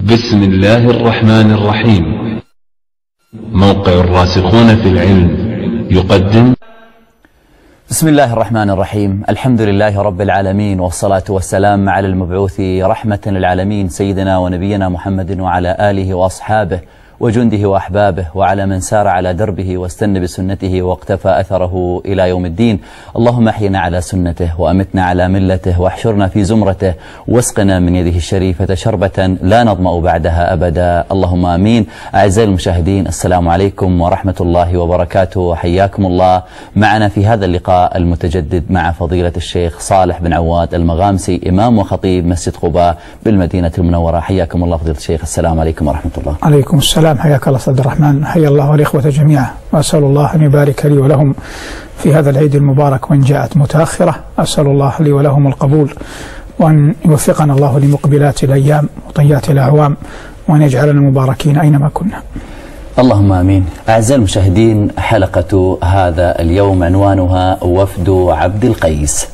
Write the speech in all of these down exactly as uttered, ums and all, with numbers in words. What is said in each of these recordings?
بسم الله الرحمن الرحيم. موقع الراسخون في العلم يقدم. بسم الله الرحمن الرحيم. الحمد لله رب العالمين، والصلاة والسلام على المبعوث رحمة للعالمين سيدنا ونبينا محمد وعلى آله وأصحابه وجنده وأحبابه وعلى من سار على دربه واستنى بسنته واقتفى أثره إلى يوم الدين. اللهم احينا على سنته وأمتنا على ملته واحشرنا في زمرته واسقنا من يده الشريفة شربة لا نظمأ بعدها أبدا، اللهم آمين. أعزائي المشاهدين، السلام عليكم ورحمة الله وبركاته، وحياكم الله معنا في هذا اللقاء المتجدد مع فضيلة الشيخ صالح بن عواد المغامسي، إمام وخطيب مسجد قباء بالمدينة المنورة. حياكم الله فضيلة الشيخ، السلام عليكم ورحمة الله. عليكم السلام، حياك الله سيد الرحمن، حيا الله الإخوة جميعا، وأسأل الله أن يبارك لي ولهم في هذا العيد المبارك، وإن جاءت متأخرة أسأل الله لي ولهم القبول، وأن يوفقنا الله لمقبلات الأيام وطيات الأعوام، وأن يجعلنا مباركين أينما كنا. اللهم آمين. أعزائي المشاهدين، حلقة هذا اليوم عنوانها وفد عبد القيس،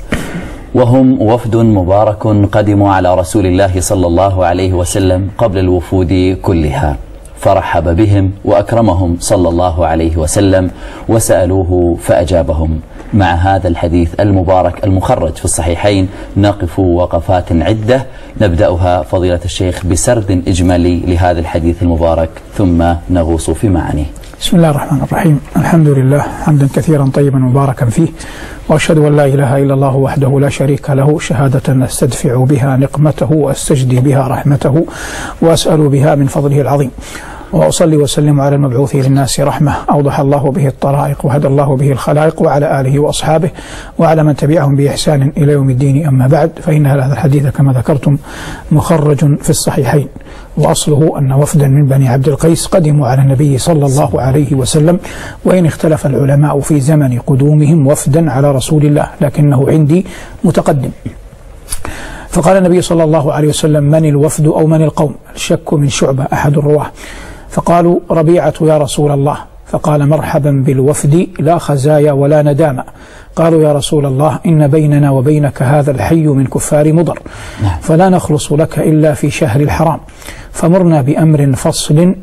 وهم وفد مبارك قدموا على رسول الله صلى الله عليه وسلم قبل الوفود كلها، فرحب بهم وأكرمهم صلى الله عليه وسلم وسألوه فأجابهم. مع هذا الحديث المبارك المخرج في الصحيحين نقف وقفات عدة، نبدأها فضيلة الشيخ بسرد إجمالي لهذا الحديث المبارك ثم نغوص في معانيه. بسم الله الرحمن الرحيم. الحمد لله حمدا كثيرا طيبا مباركا فيه، وأشهد أن لا إله إلا الله وحده لا شريك له، شهادة أستدفع بها نقمته وأستجدي بها رحمته وأسأل بها من فضله العظيم، وأصلي وسلم على المبعوث للناس رحمة، أوضح الله به الطرائق وهدى الله به الخلائق، وعلى آله وأصحابه وعلى من تبعهم بإحسان إلى يوم الدين. أما بعد، فإن هذا الحديث كما ذكرتم مخرج في الصحيحين، وأصله أن وفدا من بني عبد القيس قدموا على النبي صلى الله عليه وسلم، وإن اختلف العلماء في زمن قدومهم وفدا على رسول الله، لكنه عندي متقدم. فقال النبي صلى الله عليه وسلم: من الوفد أو من القوم؟ الشك من شعبة أحد الرواه. فقالوا: ربيعة يا رسول الله. فقال: مرحبا بالوفد، لا خزايا ولا ندامة. قالوا: يا رسول الله، إن بيننا وبينك هذا الحي من كفار مضر، فلا نخلص لك إلا في شهر الحرام، فمرنا بأمر فصل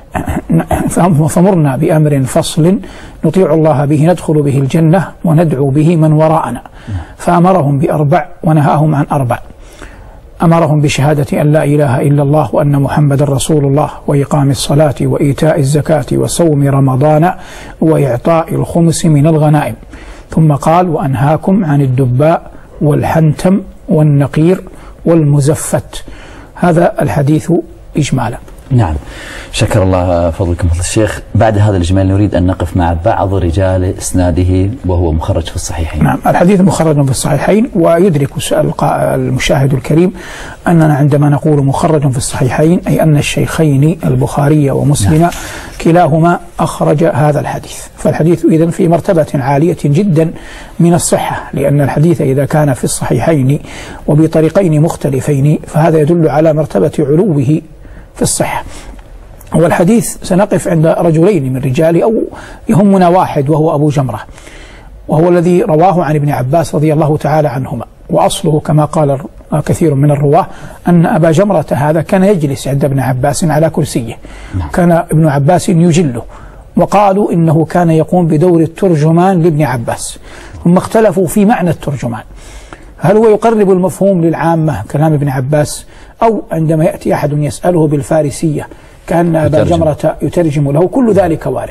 فمرنا بأمر فصل نطيع الله به ندخل به الجنة وندعو به من وراءنا. فأمرهم بأربع ونهاهم عن أربع. أمرهم بشهادة أن لا إله إلا الله وأن محمد رسول الله، وإقام الصلاة وإيتاء الزكاة وصوم رمضان وإعطاء الخمس من الغنائم. ثم قال: وأنهاكم عن الدباء والحنتم والنقير والمزفت. هذا الحديث إجمالا. نعم، شكر الله فضلكم فضل الشيخ. بعد هذا الإجمال نريد أن نقف مع بعض رجال إسناده وهو مخرج في الصحيحين. نعم، الحديث مخرج في الصحيحين، ويدرك المشاهد الكريم أننا عندما نقول مخرج في الصحيحين أي أن الشيخين البخاري ومسلم نعم. كلاهما أخرج هذا الحديث، فالحديث إذن في مرتبة عالية جدا من الصحة، لأن الحديث إذا كان في الصحيحين وبطريقين مختلفين فهذا يدل على مرتبة علوه في الصحة. والحديث سنقف عند رجلين من رجال، أو يهمنا واحد وهو أبو جمرة، وهو الذي رواه عن ابن عباس رضي الله تعالى عنهما. وأصله كما قال كثير من الرواه أن أبا جمرة هذا كان يجلس عند ابن عباس على كرسيه، كان ابن عباس يجله، وقالوا إنه كان يقوم بدور الترجمان لابن عباس. ثم اختلفوا في معنى الترجمان، هل هو يقرب المفهوم للعامة كلام ابن عباس، أو عندما يأتي أحد يسأله بالفارسية كان أبا جمرة يترجم له؟ كل ذلك وارد.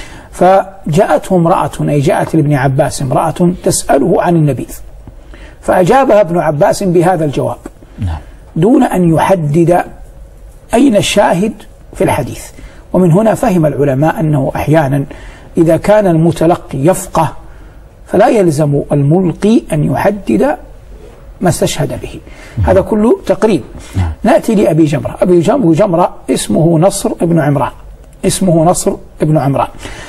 فجاءته امرأة، أي جاءت لابن عباس امرأة تسأله عن النبيذ، فأجابها ابن عباس بهذا الجواب دون أن يحدد أين الشاهد في الحديث. ومن هنا فهم العلماء أنه أحيانا إذا كان المتلقي يفقه فلا يلزم الملقي أن يحدد ما استشهد به. هذا كله تقريب. نأتي لأبي جمرة. أبي جمرة اسمه نصر ابن عمران، اسمه نصر ابن عمران.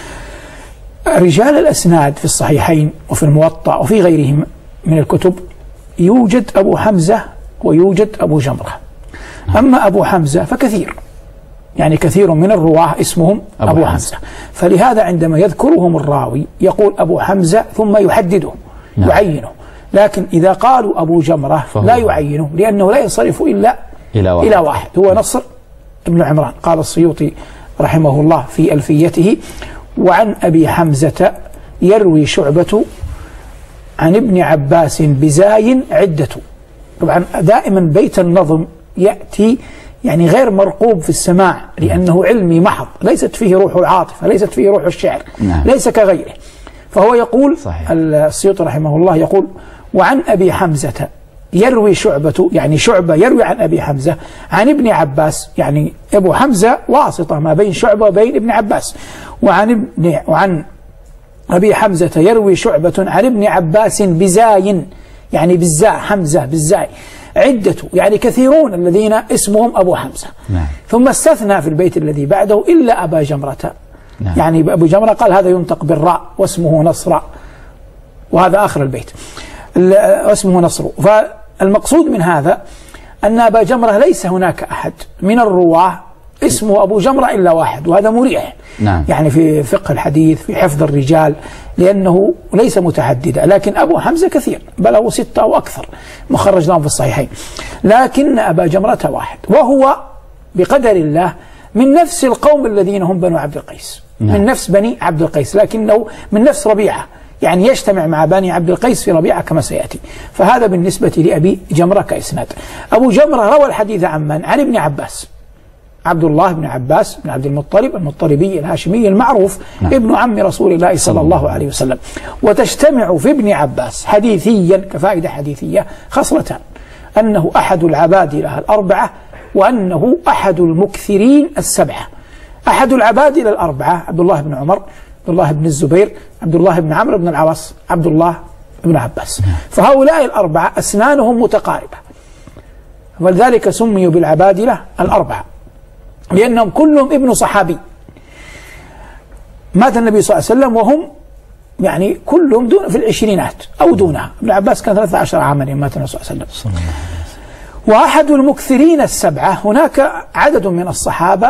رجال الأسناد في الصحيحين وفي الموطأ وفي غيرهم من الكتب يوجد أبو حمزة ويوجد أبو جمرة. أما أبو حمزة فكثير، يعني كثير من الرواه اسمهم أبو, أبو حمزة. فلهذا عندما يذكرهم الراوي يقول أبو حمزة ثم يحدده نعم. يعينه. لكن إذا قالوا أبو جمرة لا يعينه، لأنه لا ينصرف إلا إلى واحد, إلى واحد هو نصر بن عمران. قال السيوطي رحمه الله في ألفيته: وعن أبي حمزة يروي شعبة عن ابن عباس بزاي عدة. طبعا دائما بيت النظم يأتي يعني غير مرقوب في السماع، لأنه علمي محض، ليست فيه روح العاطفة، ليست فيه روح الشعر، نعم. ليس كغيره. فهو يقول صحيح. السيوطي رحمه الله يقول: وعن أبي حمزة يروي شعبة، يعني شعبة يروي عن أبي حمزة عن ابن عباس، يعني أبو حمزة واسطة ما بين شعبة وبين ابن عباس. وعن ابن وعن أبي حمزة يروي شعبة عن ابن عباس بزاي، يعني بالزاء، حمزة بالزاي، عدة، يعني كثيرون الذين اسمهم أبو حمزة. نعم. ثم استثنى في البيت الذي بعده إلا أبا جمرة. نعم. يعني أبو جمرة قال هذا ينطق بالراء واسمه نصر، وهذا آخر البيت واسمه نصر. فالمقصود من هذا أن أبا جمرة ليس هناك أحد من الرواة اسمه أبو جمرة إلا واحد، وهذا مريح. نعم. يعني في فقه الحديث، في حفظ الرجال، لأنه ليس متعددا. لكن أبو حمزة كثير، بل هو ستة أو أكثر مخرج لهم في الصحيحين، لكن أبا جمرة واحد، وهو بقدر الله من نفس القوم الذين هم بنو عبد القيس. نعم. من نفس بني عبد القيس، لكنه من نفس ربيعة، يعني يجتمع مع بني عبد القيس في ربيعة كما سيأتي. فهذا بالنسبة لأبي جمرة كإسناد. أبو جمرة روى الحديث عن من؟ عن ابن عباس، عبد الله بن عباس بن عبد المطلب المطلبي الهاشمي المعروف. نعم. ابن عم رسول الله صلى الله عليه وسلم. وتجتمع في ابن عباس حديثيا كفائدة حديثية خصلتان: أنه أحد العبادلة الأربعة، وأنه أحد المكثرين السبعة. أحد العبادلة الأربعة عبد الله بن عمر، عبد الله بن الزبير، عبد الله بن عمرو بن العاص، عبد الله بن عباس. فهؤلاء الأربعة أسنانهم متقاربة، ولذلك سميوا بالعبادلة الأربعة، لأنهم كلهم ابن صحابي. مات النبي صلى الله عليه وسلم وهم يعني كلهم دون في العشرينات أو دونها. ابن عباس كان ثلاثة عشر عاما يوم مات النبي صلى الله عليه وسلم. وأحد المكثرين السبعة، هناك عدد من الصحابة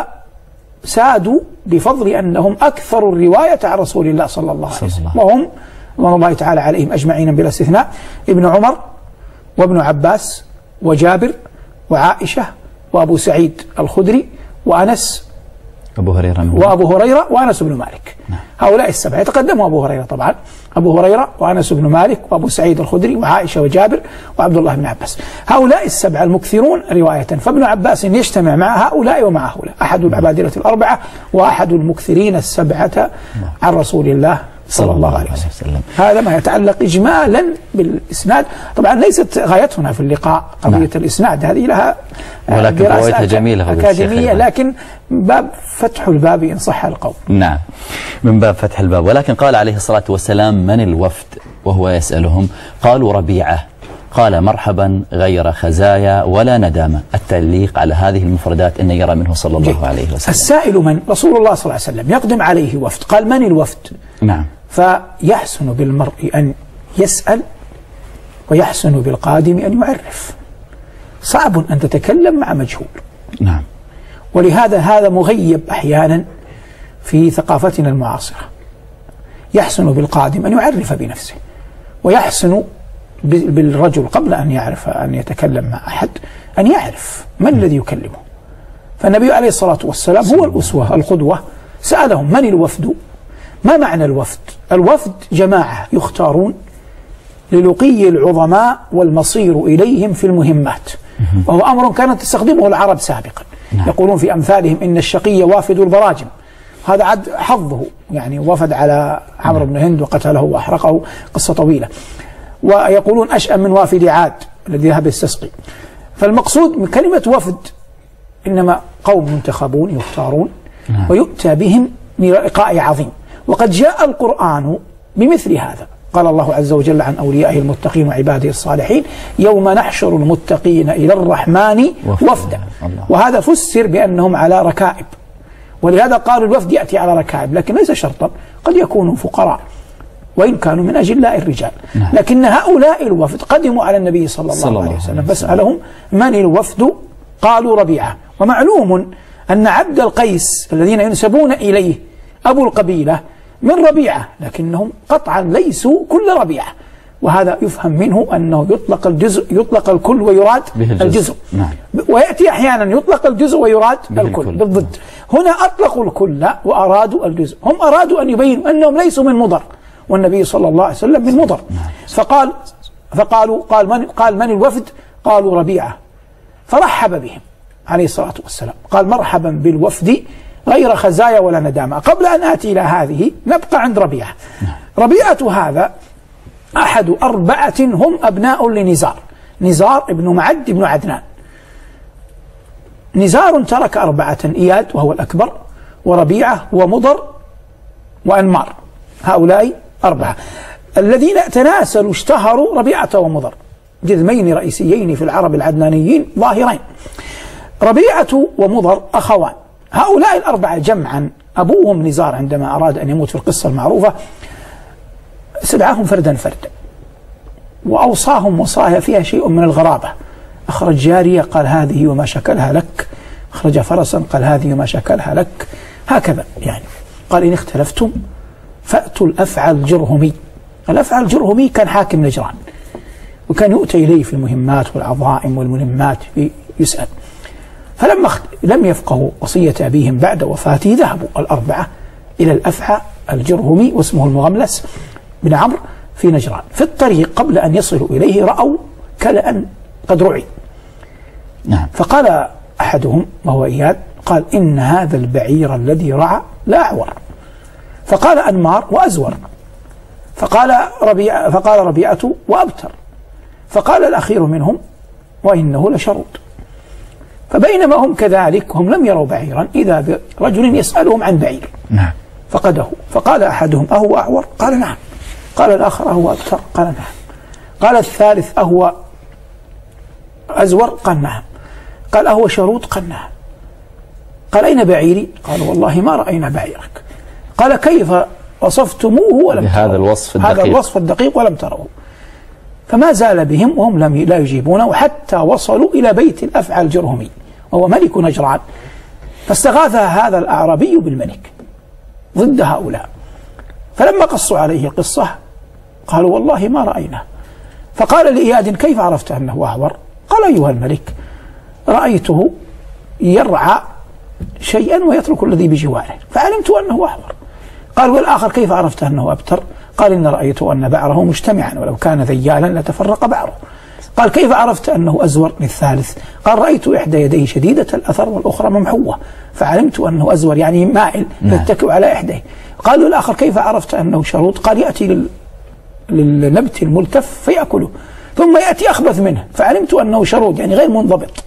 سادوا بفضل أنهم أكثر الرواية عن رسول الله صلى الله عليه وسلم، وهم رضوان الله تعالى عليهم أجمعين بلا استثناء: ابن عمر، وابن عباس، وجابر، وعائشة، وأبو سعيد الخدري، وأنس، أبو هريرة وأبو هريرة وأنس بن مالك. نعم. هؤلاء السبعة يتقدموا أبو هريرة طبعا، أبو هريرة وأنس بن مالك وأبو سعيد الخدري وعائشة وجابر وعبد الله بن عباس. هؤلاء السبعة المكثرون رواية، فابن عباس يجتمع مع هؤلاء ومع هؤلاء، أحد العبادلة الأربعة وأحد المكثرين السبعة عن رسول الله صلى الله عليه وسلم. هذا ما يتعلق إجمالا بالإسناد. طبعا ليست غايتنا في اللقاء قضية نعم. الإسناد، هذه لها ولكن روايتها جميلة أكاديمية، لكن باب فتح الباب إن صح القول. نعم، من باب فتح الباب. ولكن قال عليه الصلاة والسلام: من الوفد؟ وهو يسألهم. قالوا: ربيعة. قال: مرحبا غير خزايا ولا ندامة. التعليق على هذه المفردات أن يرى منه صلى الله جي. عليه وسلم. السائل من؟ رسول الله صلى الله عليه وسلم. يقدم عليه وفد، قال: من الوفد؟ نعم. فيحسن بالمرء أن يسأل، ويحسن بالقادم أن يعرف. صعب أن تتكلم مع مجهول. نعم. ولهذا هذا مغيب أحيانا في ثقافتنا المعاصرة. يحسن بالقادم أن يعرف بنفسه، ويحسن بالرجل قبل أن يعرف أن يتكلم مع أحد أن يعرف من الذي يكلمه. فالنبي عليه الصلاة والسلام هو الأسوة القدوة. سألهم: من الوفد؟ ما معنى الوفد؟ الوفد جماعة يختارون للقي العظماء والمصير إليهم في المهمات، وهو أمر كانت تستخدمه العرب سابقا. نعم. يقولون في أمثالهم: إن الشقي وافد البراجم. هذا عد حظه، يعني وفد على عمرو بن هند وقتله وأحرقه، قصة طويلة. ويقولون: أشأم من وافد عاد الذي ذهب يستسقي. فالمقصود من كلمة وفد إنما قوم منتخبون يختارون. نعم. ويؤتى بهم للقاء عظيم. وقد جاء القرآن بمثل هذا. قال الله عز وجل عن أوليائه المتقين وعباده الصالحين: يوم نحشر المتقين إلى الرحمن وفدا. وهذا فسر بأنهم على ركائب، ولهذا قالوا الوفد يأتي على ركائب، لكن ليس شرطا، قد يكونوا فقراء وإن كانوا من أجلاء الرجال. نعم. لكن هؤلاء الوفد قدموا على النبي صلى الله, صلى الله عليه وسلم، فسألهم: من الوفد؟ قالوا: ربيعة. ومعلوم أن عبد القيس الذين ينسبون إليه أبو القبيلة من ربيعة، لكنهم قطعا ليسوا كل ربيعة، وهذا يفهم منه أنه يطلق الجزء يطلق الكل ويراد الجزء, الجزء. نعم. ويأتي أحيانا يطلق الجزء ويراد الكل, الكل بالضد. هنا أطلقوا الكل وأرادوا الجزء. هم أرادوا أن يبينوا أنهم ليسوا من مضر، والنبي صلى الله عليه وسلم من مضر. فقال فقالوا قال من قال من الوفد؟ قالوا ربيعة، فرحب بهم عليه الصلاة والسلام، قال مرحبا بالوفد غير خزايا ولا ندامة. قبل أن آتي إلى هذه نبقى عند ربيعة. ربيعة هذا أحد أربعة هم أبناء لنزار، نزار ابن معد ابن عدنان. نزار ترك أربعة: إياد وهو الأكبر، وربيعة ومضر وأنمار، هؤلاء أربعة الذين تناسلوا اشتهروا ربيعة ومضر، جذمين رئيسيين في العرب العدنانيين ظاهرين. ربيعة ومضر أخوان، هؤلاء الأربعة جمعا أبوهم نزار عندما أراد أن يموت في القصة المعروفة استدعاهم فردا فردا وأوصاهم وصايا فيها شيء من الغرابة. أخرج جارية قال هذه وما شكلها لك، أخرج فرسا قال هذه وما شكلها لك، هكذا يعني. قال إن اختلفتم فأتوا الأفعى الجرهمي. الأفعى الجرهمي كان حاكم نجران، وكان يؤتى إليه في المهمات والعظائم والملمات يسأل. فلما لم يفقهوا وصية أبيهم بعد وفاته ذهبوا الأربعة إلى الأفعى الجرهمي واسمه المغملس بن عمرو في نجران. في الطريق قبل أن يصلوا إليه رأوا كلأ قد رعي. نعم. فقال أحدهم وهو إياد قال إن هذا البعير الذي رعى لا أعور. فقال أنمار وأزور. فقال ربيعة فقال ربيعة وأبتر. فقال الأخير منهم وإنه لشرود. فبينما هم كذلك هم لم يروا بعيرا إذا برجل يسألهم عن بعير. نعم. فقده. فقال أحدهم أهو أعور؟ قال نعم. قال الآخر أهو أبتر؟ قال نعم. قال الثالث أهو أزور؟ قال نعم. قال أهو شرود؟ قال نعم. قال أين بعيري؟ قال والله ما رأينا بعيرك. قال كيف وصفتموه ولم تروه؟ هذا الوصف الدقيق. هذا الوصف الدقيق ولم تروه. فما زال بهم وهم لم لا يجيبونه حتى وصلوا إلى بيت الأفعى الجرهمي وهو ملك نجران. فاستغاث هذا الأعرابي بالملك ضد هؤلاء. فلما قصوا عليه القصة قالوا والله ما رأينا. فقال لإياد كيف عرفت أنه أعور؟ قال أيها الملك رأيته يرعى شيئا ويترك الذي بجواره فعلمت أنه أعور. قال والآخر كيف عرفت أنه أبتر؟ قال إن رأيت أن بعره مجتمعا ولو كان ذيالا لتفرق بعره. قال كيف عرفت أنه أزور؟ للثالث قال رأيت إحدى يديه شديدة الأثر والأخرى ممحوة فعلمت أنه أزور يعني مائل يتكئ على إحديه. قال الآخر كيف عرفت أنه شرود؟ قال يأتي لل... للنبت الملتف فيأكله ثم يأتي أخبث منه فعلمت أنه شرود يعني غير منضبط.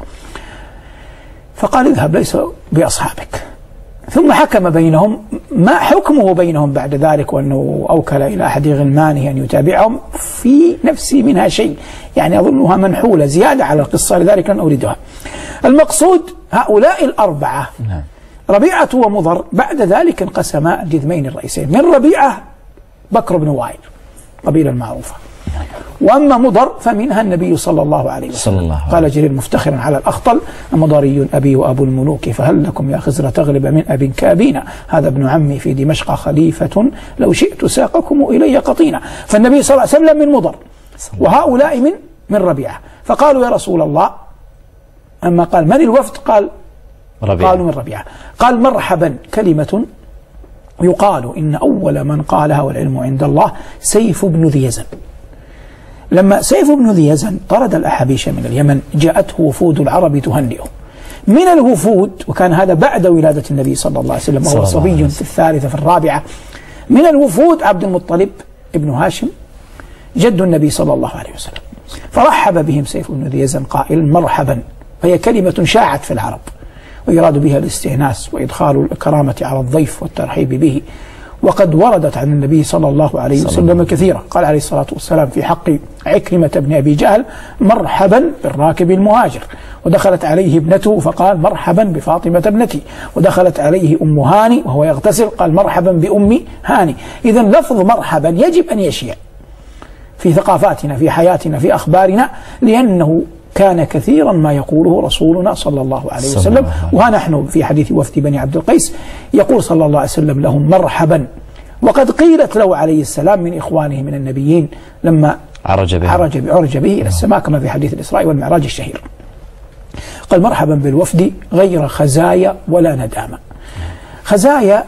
فقال اذهب ليس بأصحابك. ثم حكم بينهم ما حكمه بينهم بعد ذلك وأنه أوكل إلى أحد غلمانه أن يتابعهم في نفسي منها شيء يعني أظنها منحولة زيادة على القصة لذلك لن أريدها. المقصود هؤلاء الأربعة ربيعة ومضر بعد ذلك انقسما الجذمين الرئيسين. من ربيعة بكر بن وائل قبيلة المعروفة، وأما مضر فمنها النبي صلى الله عليه وسلم. قال جرير مفتخرا على الأخطل مضري أبي وأبو الملوك فهل لكم يا خزر تغلب من أب كابينا هذا ابن عمي في دمشق خليفة لو شئت ساقكم إلي قطينا. فالنبي صلى الله عليه وسلم من مضر وهؤلاء من من ربيعة. فقالوا يا رسول الله أما قال من الوفد؟ قال ربيعة. قالوا من ربيعة. قال مرحبا كلمة يقال إن أول من قالها والعلم عند الله سيف بن ذي يزن. لما سيف بن ذي يزن طرد الأحابيش من اليمن جاءته وفود العرب تهنئه. من الوفود وكان هذا بعد ولادة النبي صلى الله عليه وسلم وهو صبي في الثالثة في الرابعة. من الوفود عبد المطلب ابن هاشم جد النبي صلى الله عليه وسلم. فرحب بهم سيف بن ذي يزن قائلا مرحبا، وهي كلمة شاعت في العرب ويراد بها الاستئناس وإدخال الكرامة على الضيف والترحيب به. وقد وردت عن النبي صلى الله عليه وسلم كثيرا. قال عليه الصلاة والسلام في حق عكرمة بن أبي جهل مرحبا بالراكب المهاجر. ودخلت عليه ابنته فقال مرحبا بفاطمة ابنتي. ودخلت عليه أم هاني وهو يغتسل قال مرحبا بأم هاني. إذا لفظ مرحبا يجب أن يشيع في ثقافاتنا في حياتنا في أخبارنا لأنه كان كثيرا ما يقوله رسولنا صلى الله عليه وسلم. وها نحن في حديث وفد بني عبد القيس يقول صلى الله عليه وسلم لهم مرحبا. وقد قيلت له عليه السلام من إخوانه من النبيين لما عرج به عرج, عرج به إلى السماء كما في حديث الإسراء والمعراج الشهير. قال مرحبا بالوفد غير خزايا ولا ندامة. خزايا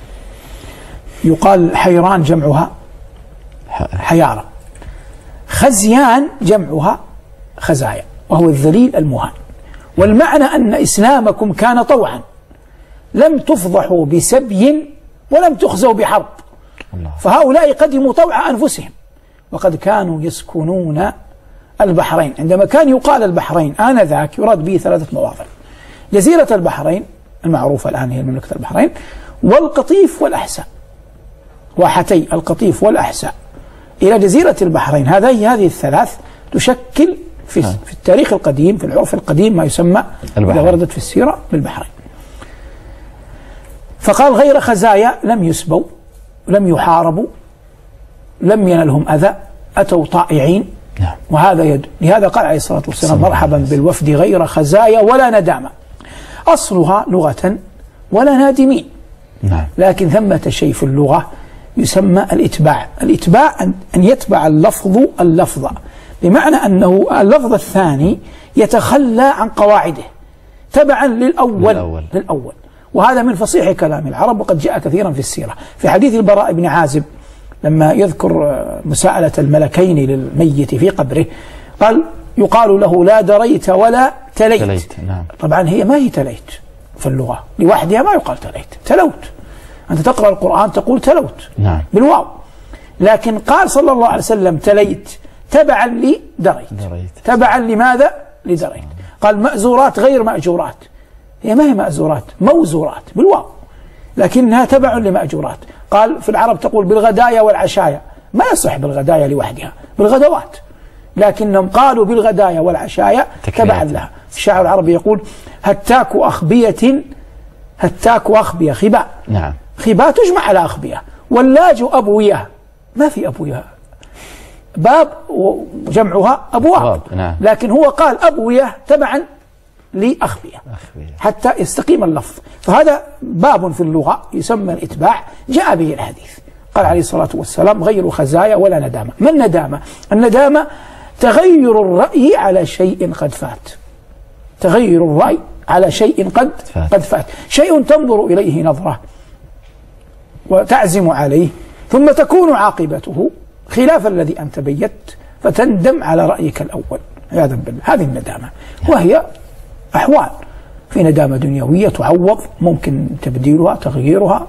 يقال حيران جمعها حيارة، خزيان جمعها خزايا وهو الذليل المهان. والمعنى أن إسلامكم كان طوعا، لم تفضحوا بسبي ولم تخزوا بحرب. فهؤلاء قدموا طوع أنفسهم، وقد كانوا يسكنون البحرين. عندما كان يقال البحرين آنذاك يراد به ثلاثة مواضع: جزيرة البحرين المعروفة الآن هي مملكة البحرين، والقطيف والأحساء، واحتي القطيف والأحساء إلى جزيرة البحرين. هذه هذه الثلاث تشكل في, في التاريخ القديم في العرف القديم ما يسمى إذا وردت في السيرة بالبحرين. فقال غير خزايا، لم يسبوا، لم يحاربوا، لم ينلهم أذى، أتوا طائعين. وهذا يد لهذا قال عليه الصلاة والسلام مرحبا بالوفد غير خزايا ولا ندامة. أصلها لغة ولا نادمين، لكن ثمة شيء في اللغة يسمى الإتباع. الإتباع أن يتبع اللفظ اللفظ، بمعنى أنه اللفظ الثاني يتخلى عن قواعده تبعا للأول, للأول. للأول. وهذا من فصيح كلام العرب، وقد جاء كثيرا في السيرة. في حديث البراء بن عازب لما يذكر مساءلة الملكين للميت في قبره قال يقال له لا دريت ولا تليت, تليت. نعم. طبعا هي ما هي تليت في اللغة لوحدها، ما يقال تليت، تلوت. أنت تقرأ القرآن تقول تلوت نعم. بالواو، لكن قال صلى الله عليه وسلم تليت تبعا لدريت. دريت. تبعا لماذا؟ لدريت. قال مأزورات غير مأجورات، هي ما هي مأزورات، موزورات بالواو، لكنها تبع لمأجورات. قال في العرب تقول بالغدايا والعشايا، ما يصح بالغدايا لوحدها، بالغدوات، لكنهم قالوا بالغدايا والعشايا تبعا لها. الشاعر العربي يقول هتاك أخبية، هتاك أخبية خباء، نعم. خباء تجمع على أخبية، واللاج أبوية، ما في أبوية، باب وجمعها أبواب، نعم. لكن هو قال أبوية تبعا لأخبية حتى يستقيم اللفظ. فهذا باب في اللغة يسمى الإتباع، جاء به الحديث. قال عليه الصلاة والسلام غير خزايا ولا ندامة. ما الندامة؟ الندامة تغير الرأي على شيء قد فات، تغير الرأي على شيء قد فات. قد فات شيء تنظر إليه نظرة وتعزم عليه، ثم تكون عاقبته خلاف الذي أنت بيت، فتندم على رأيك الأول عياذا بالله. هذه الندامة، وهي أحوال، في ندامة دنيوية تعوض ممكن تبديلها تغييرها،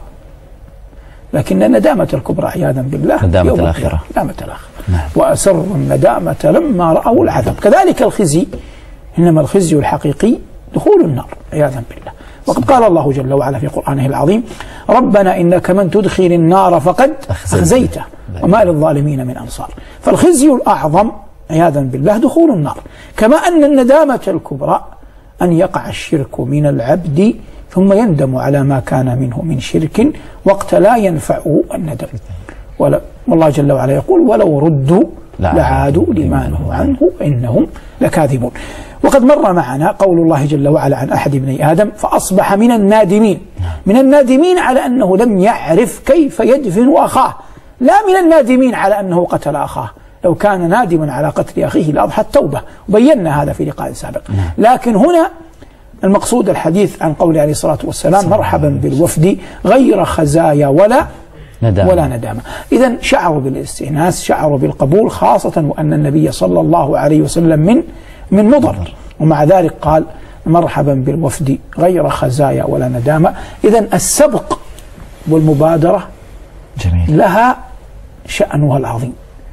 لكن الندامة الكبرى عياذا بالله ندامة الآخرة، ندامة الآخرة. نعم. وأسروا الندامة لما رأوا العذاب. كذلك الخزي، إنما الخزي الحقيقي دخول النار عياذا بالله. وقد قال الله جل وعلا في قرآنه العظيم ربنا إنك من تدخل النار فقد أخزيته وما للظالمين من أنصار. فالخزي الأعظم عياذا بالله دخول النار، كما أن الندامة الكبرى أن يقع الشرك من العبد ثم يندم على ما كان منه من شرك وقت لا ينفعه الندم. والله جل وعلا يقول ولو ردوا لعادوا لما نهوا عنه إنهم لكاذبون. وقد مر معنا قول الله جل وعلا عن أحد ابني آدم فأصبح من النادمين، من النادمين على أنه لم يعرف كيف يدفن أخاه، لا من النادمين على أنه قتل أخاه. لو كان نادما على قتل أخيه لأضحى التوبة، وبينا هذا في لقاء سابق. لكن هنا المقصود الحديث عن قول عليه الصلاة والسلام مرحبا بالوفد غير خزايا ولا ندامة. ولا ندامة. إذن شعروا بالاستئناس، شعروا بالقبول، خاصة وأن النبي صلى الله عليه وسلم من من مضر، ومع ذلك قال مرحبا بالوفد غير خزايا ولا ندامة. إذن السبق والمبادرة جميل. لها شأنها العظيم.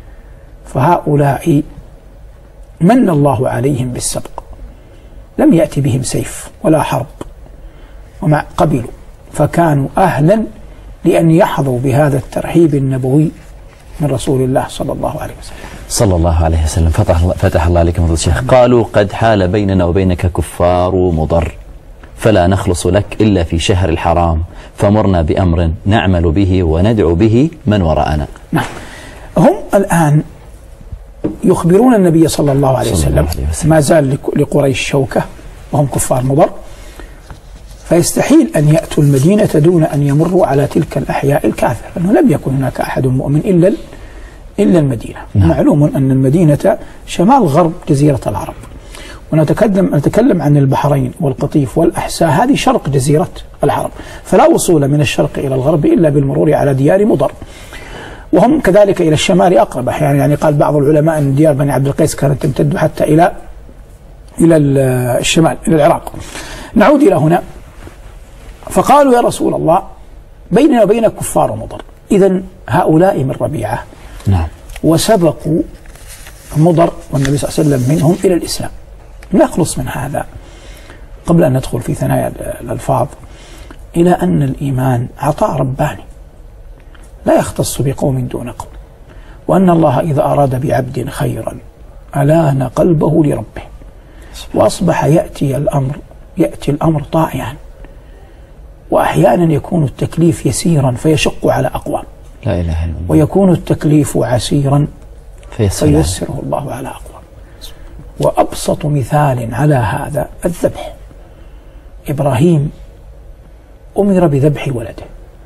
فهؤلاء من الله عليهم بالسبق، لم يأتي بهم سيف ولا حرب، ومع قبلوا، فكانوا أهلا لأن يحظوا بهذا الترحيب النبوي من رسول الله صلى الله عليه وسلم صلى الله عليه وسلم. فتح الله, فتح الله عليكم فضيلة الشيخ. قالوا قد حال بيننا وبينك كفار مضر، فلا نخلص لك إلا في شهر الحرام، فمرنا بأمر نعمل به وندعو به من وراءنا. نعم. هم الآن يخبرون النبي صلى الله عليه وسلم ما زال لقريش شوكة وهم كفار مضر، فيستحيل أن يأتوا المدينة دون أن يمروا على تلك الأحياء الكافرة، لأنه لم يكن هناك أحد مؤمن إلا إلا المدينة. نعم. معلوم أن المدينة شمال غرب جزيرة العرب، ونتكلم نتكلم عن البحرين والقطيف والأحساء، هذه شرق جزيرة العرب، فلا وصول من الشرق إلى الغرب إلا بالمرور على ديار مضر، وهم كذلك إلى الشمال أقرب أحيانا. يعني قال بعض العلماء أن ديار بني عبد القيس كانت تمتد حتى إلى إلى الشمال، إلى العراق. نعود إلى هنا، فقالوا يا رسول الله بيننا وبين كفار مضر. إذن هؤلاء من ربيعة، نعم، وسبقوا مضر والنبي صلى الله عليه وسلم منهم إلى الإسلام. نخلص من هذا قبل أن ندخل في ثنايا الألفاظ إلى أن الإيمان عطاء رباني لا يختص بقوم دون قوم، وأن الله إذا أراد بعبد خيرا ألان قلبه لربه، وأصبح يأتي الأمر يأتي الأمر طائعا، وأحيانا يكون التكليف يسيرا فيشق على أقوام، لا إله إلا الله، ويكون التكليف عسيرا فيسر فييسره الله على أقوام. وأبسط مثال على هذا الذبح. إبراهيم أمر بذبح ولده،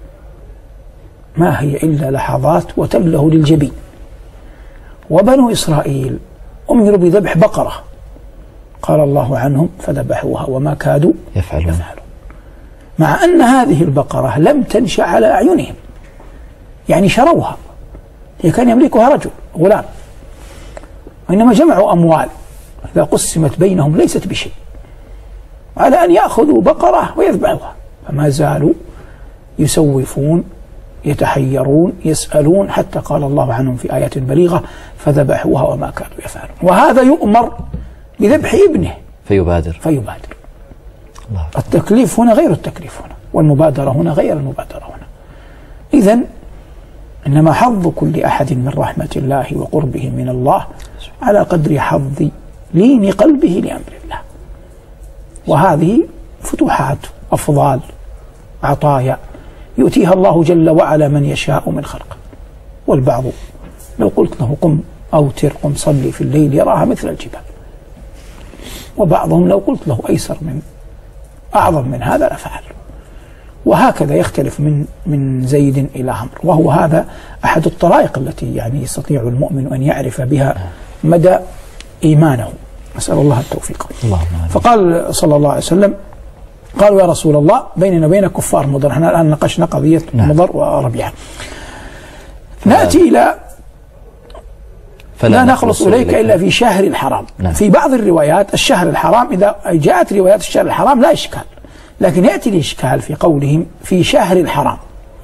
ما هي إلا لحظات وتله للجبين. وبنو إسرائيل أمروا بذبح بقرة، قال الله عنهم فذبحوها وما كادوا يفعلون. يفعلون، مع أن هذه البقرة لم تنشأ على أعينهم، يعني شروها، هي كان يملكها رجل غلام، وإنما جمعوا أموال إذا قسمت بينهم ليست بشيء، على أن يأخذوا بقرة ويذبحوها، فما زالوا يسوفون يتحيرون يسألون، حتى قال الله عنهم في آيات بليغة فذبحوها وما كانوا يفعلون. وهذا يؤمر بذبح ابنه فيبادر فيبادر الله. التكليف هنا غير التكليف هنا، والمبادرة هنا غير المبادرة هنا. إذن إنما حظ كل أحد من رحمة الله وقربه من الله على قدر حظ لين قلبه لأمر الله. وهذه فتوحات، أفضال، عطايا يؤتيها الله جل وعلا من يشاء من خلقه. والبعض لو قلت له قم أوتر قم صلي في الليل يراها مثل الجبال، وبعضهم لو قلت له أيسر من أعظم من هذا لفعل. وهكذا يختلف من من زيد إلى عمرو، وهو هذا أحد الطرائق التي يعني يستطيع المؤمن أن يعرف بها مدى إيمانه. نسأل الله التوفيق. اللهم. فقال صلى الله عليه وسلم قالوا يا رسول الله بيننا وبين كفار مضر. احنا الآن ناقشنا قضية نعم. مضر وربيعة. نأتي إلى لا نخلص إليك إلا في شهر الحرام. نعم. في بعض الروايات الشهر الحرام، إذا جاءت روايات الشهر الحرام لا إشكال، لكن يأتي الإشكال في قولهم في شهر الحرام.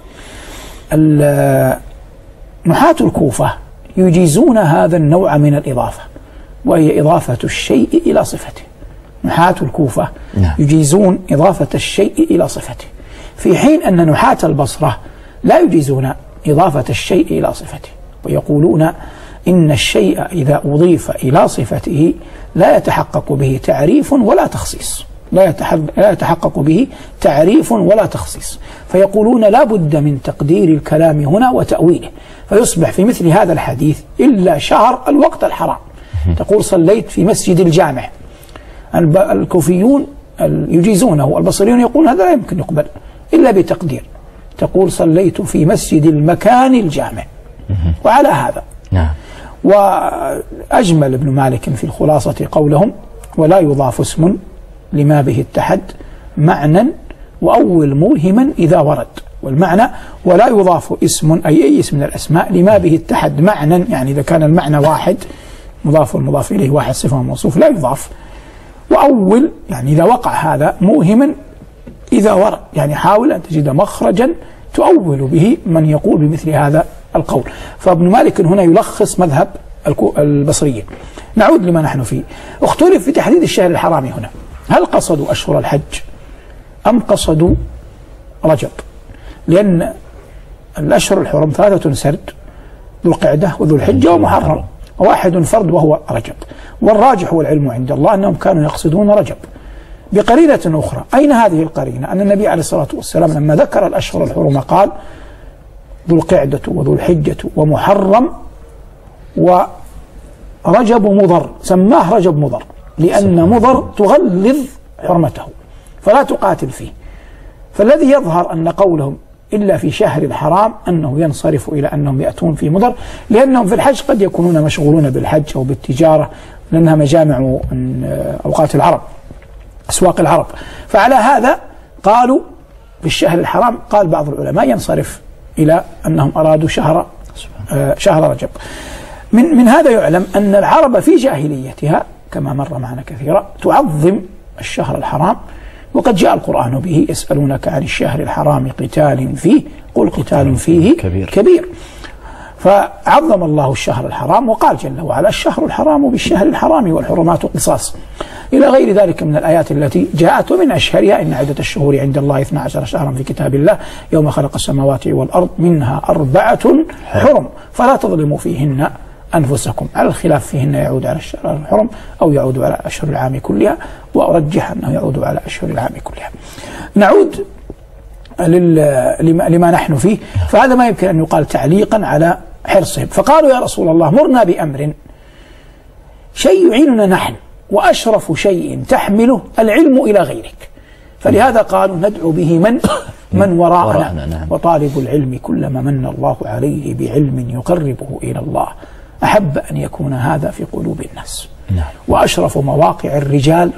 نحاة الكوفة يجيزون هذا النوع من الإضافة، وهي إضافة الشيء إلى صفته. نحاة الكوفة نعم. يجيزون إضافة الشيء إلى صفته، في حين أن نحاة البصرة لا يجيزون إضافة الشيء إلى صفته، ويقولون إن الشيء إذا أضيف إلى صفته لا يتحقق به تعريف ولا تخصيص، لا لا يتحقق به تعريف ولا تخصيص، فيقولون لا بد من تقدير الكلام هنا وتأويله، فيصبح في مثل هذا الحديث إلا شهر الوقت الحرام. تقول صليت في مسجد الجامع، الكوفيون يجيزونه، البصريون يقولون هذا لا يمكن يقبل إلا بتقدير، تقول صليت في مسجد المكان الجامع. وعلى هذا نعم. وأجمل ابن مالك في الخلاصة قولهم ولا يضاف اسم لما به اتحد معنى وأول موهما إذا ورد. والمعنى ولا يضاف اسم أي أي اسم من الأسماء لما به اتحد معنى، يعني إذا كان المعنى واحد مضاف والمضاف إليه واحد صفة وموصوف لا يضاف. وأول يعني إذا وقع هذا موهما إذا ورد، يعني حاول أن تجد مخرجا تؤول به من يقول بمثل هذا القول. فابن مالك هنا يلخص مذهب البصريين. نعود لما نحن فيه. اختلف في تحديد الشهر الحرام هنا، هل قصدوا أشهر الحج أم قصدوا رجب؟ لأن الأشهر الحرم ثلاثة سرد، ذو القعدة وذو الحجة ومحرم، وواحد فرد وهو رجب. والراجح والعلم عند الله أنهم كانوا يقصدون رجب بقرينة أخرى. أين هذه القرينة؟ أن النبي عليه الصلاة والسلام لما ذكر الأشهر الحرم قال ذو القعدة وذو الحجة ومحرم ورجب مضر، سماه رجب مضر لأن مضر تغلظ حرمته فلا تقاتل فيه. فالذي يظهر أن قولهم إلا في شهر الحرام أنه ينصرف إلى أنهم يأتون في مضر، لأنهم في الحج قد يكونون مشغولون بالحج أو بالتجارة، لأنها مجامع أوقات العرب، أسواق العرب. فعلى هذا قالوا في الشهر الحرام، قال بعض العلماء ينصرف إلى أنهم أرادوا شهر آه شهر رجب. من من هذا يعلم أن العرب في جاهليتها كما مر معنا كثيرا تعظم الشهر الحرام، وقد جاء القرآن به: يسألونك عن الشهر الحرام قتال فيه قل قتال فيه كبير, كبير. فعظم الله الشهر الحرام، وقال جل وعلا: الشهر الحرام بالشهر الحرام والحرمات قصاص، إلى غير ذلك من الآيات التي جاءت. ومن أشهرها: إن عدة الشهور عند الله اثنا عشر شهرا في كتاب الله يوم خلق السماوات والأرض منها أربعة حرم فلا تظلموا فيهن أنفسكم. على الخلاف فيهن يعود على الشهر الحرم أو يعود على أشهر العام كلها، وأرجح أنه يعود على أشهر العام كلها. نعود لما نحن فيه. فهذا ما يمكن أن يقال تعليقا على حرصهم. فقالوا: يا رسول الله مرنا بأمر شيء يعيننا نحن، وأشرف شيء تحمله العلم إلى غيرك. فلهذا قالوا: ندعو به من من وراءنا، وطالب العلم كلما من الله عليه بعلم يقربه إلى الله أحب أن يكون هذا في قلوب الناس. وأشرف مواقع الرجال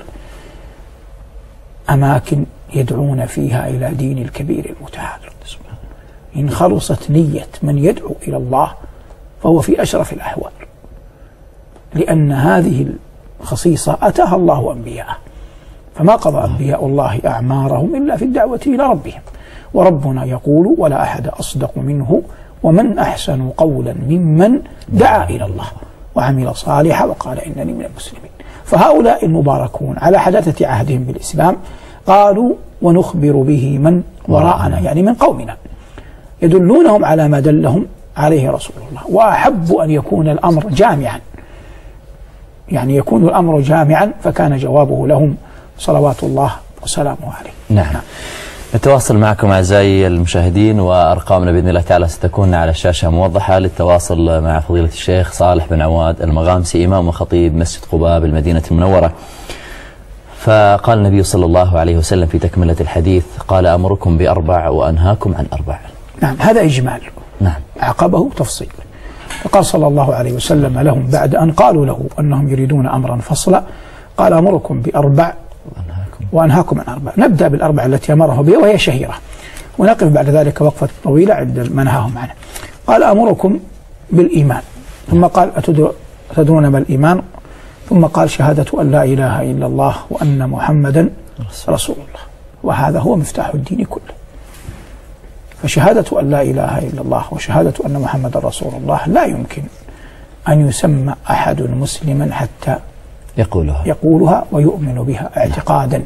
أماكن يدعون فيها إلى دين الكبير المتعال. إن خلصت نية من يدعو إلى الله فهو في أشرف الأحوال، لأن هذه الخصيصة أتاها الله أنبياءه، فما قضى أنبياء الله أعمارهم إلا في الدعوة إلى ربهم، وربنا يقول: ولا أحد أصدق منه ومن أحسن قولا ممن دعا إلى الله وعمل صالحا وقال إنني من المسلمين. فهؤلاء المباركون على حداثة عهدهم بالإسلام قالوا: ونخبر به من وراءنا، يعني من قومنا، يدلونهم على ما دلهم عليه رسول الله. وأحب أن يكون الأمر جامعا، يعني يكون الأمر جامعا، فكان جوابه لهم صلوات الله وسلامه عليه. نعم. نتواصل معكم أعزائي المشاهدين، وأرقامنا بإذن الله تعالى ستكون على الشاشة موضحة للتواصل مع فضيلة الشيخ صالح بن عواد المغامسي إمام وخطيب مسجد قباء بالمدينة المنورة. فقال النبي صلى الله عليه وسلم في تكملة الحديث: قال: أمركم بأربع وأنهاكم عن أربع. نعم، هذا إجمال. نعم. عقبه تفصيل. فقال صلى الله عليه وسلم لهم بعد أن قالوا له أنهم يريدون أمرا فصلا، قال: أمركم بأربع وأنهاكم عن أربع. نبدأ بالأربع التي أمره بها وهي شهيرة، ونقف بعد ذلك وقفة طويلة عند ما نهاهم عنه. قال: أمركم بالإيمان، ثم قال: أتدرون ما الإيمان؟ ثم قال: شهادة أن لا إله إلا الله وأن محمدا رسول الله. وهذا هو مفتاح الدين كله. فشهادة أن لا إله إلا الله وشهادة أن محمدا رسول الله لا يمكن أن يسمى أحد مسلما حتى يقولها يقولها ويؤمن بها اعتقادا.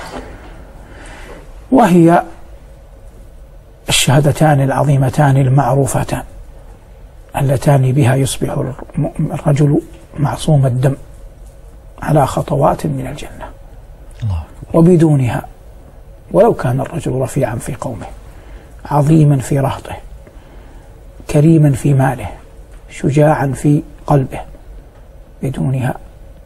وهي الشهادتان العظيمتان المعروفتان اللتان بها يصبح الرجل معصوم الدم على خطوات من الجنة، وبدونها ولو كان الرجل رفيعا في قومه، عظيما في رهطه، كريما في ماله، شجاعا في قلبه، بدونها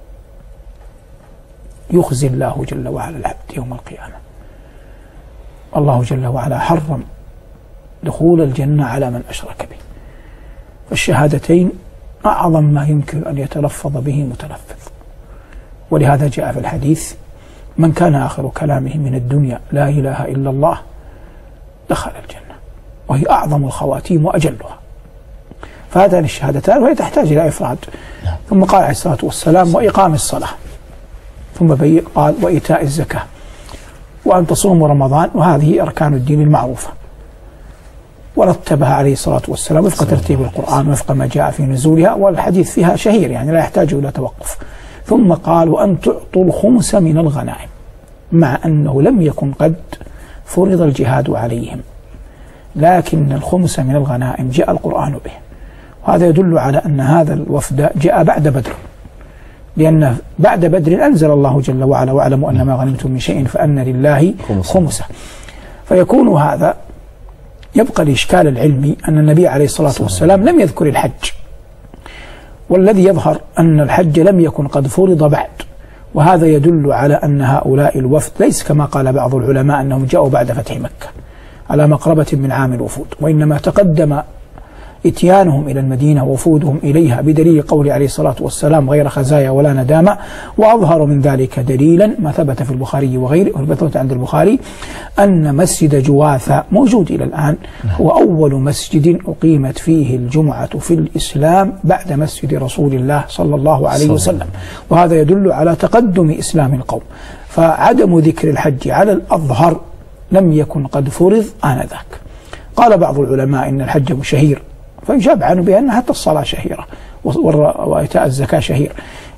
يخزي الله جل وعلا العبد يوم القيامة. الله جل وعلا حرم دخول الجنة على من أشرك به. فالشهادتين أعظم ما يمكن أن يتلفظ به متلفظ. ولهذا جاء في الحديث: من كان آخر كلامه من الدنيا لا إله إلا الله دخل الجنة. وهي أعظم الخواتيم وأجلها. فهذان الشهادتان وهي تحتاج إلى إفراد. ثم قال عليه الصلاة والسلام: وإقام الصلاة، ثم قال: وإيتاء الزكاة، وأن تصوموا رمضان. وهذه أركان الدين المعروفة، ورتبها عليه الصلاة والسلام وفق ترتيب القرآن وفق ما جاء في نزولها، والحديث فيها شهير يعني لا يحتاج إلى توقف. ثم قال: وأن تعطوا الخمس من الغنائم، مع أنه لم يكن قد فرض الجهاد عليهم، لكن الخمس من الغنائم جاء القرآن به. وهذا يدل على أن هذا الوفد جاء بعد بدر، لأن بعد بدر أنزل الله جل وعلا: واعلموا أن ما غنمتم من شيء فأن لله خمسه. فيكون هذا يبقى الإشكال العلمي أن النبي عليه الصلاة والسلام لم يذكر الحج، والذي يظهر أن الحج لم يكن قد فرض بعد. وهذا يدل على أن هؤلاء الوفد ليس كما قال بعض العلماء أنهم جاءوا بعد فتح مكة، على مقربة من عام الوفود، وإنما تقدم إتيانهم إلى المدينة ووفودهم إليها بدليل قول عليه الصلاة والسلام غير خزايا ولا ندامة. وأظهر من ذلك دليلا ما ثبت في البخاري وغيره، وثبت عند البخاري أن مسجد جواثة موجود إلى الآن هو أول مسجد أقيمت فيه الجمعة في الإسلام بعد مسجد رسول الله صلى الله عليه وسلم، وهذا يدل على تقدم إسلام القوم. فعدم ذكر الحج على الأظهر لم يكن قد فرض آنذاك. قال بعض العلماء إن الحج شهير، فيجاب عنه بأن حتى الصلاة شهيرة وإيتاء الزكاة شهير.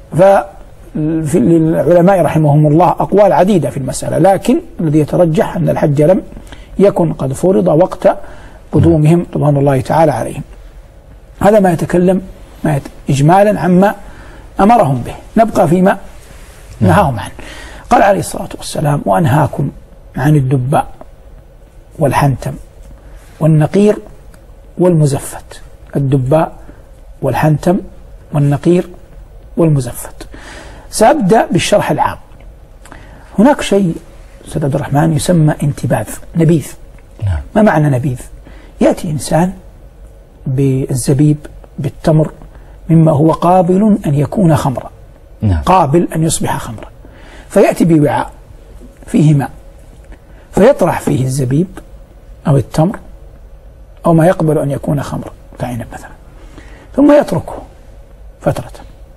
ففي العلماء رحمهم الله أقوال عديدة في المسألة، لكن الذي يترجح أن الحج لم يكن قد فرض وقت قدومهم رضوان الله تعالى عليهم. هذا ما يتكلم ما يت... إجمالا عما أمرهم به. نبقى فيما نهاهم عنه. قال عليه الصلاة والسلام: وأنهاكم عن الدباء والحنتم والنقير والمزفت. الدباء والحنتم والنقير والمزفت. سأبدأ بالشرح العام. هناك شيء أستاذ عبد الرحمن يسمى انتباذ، نبيذ. ما معنى نبيذ؟ يأتي إنسان بالزبيب بالتمر مما هو قابل أن يكون خمرا، قابل أن يصبح خمرا، فيأتي بوعاء فيه ماء فيطرح فيه الزبيب أو التمر أو ما يقبل أن يكون خمرا كعنب مثلا، ثم يتركه فترة،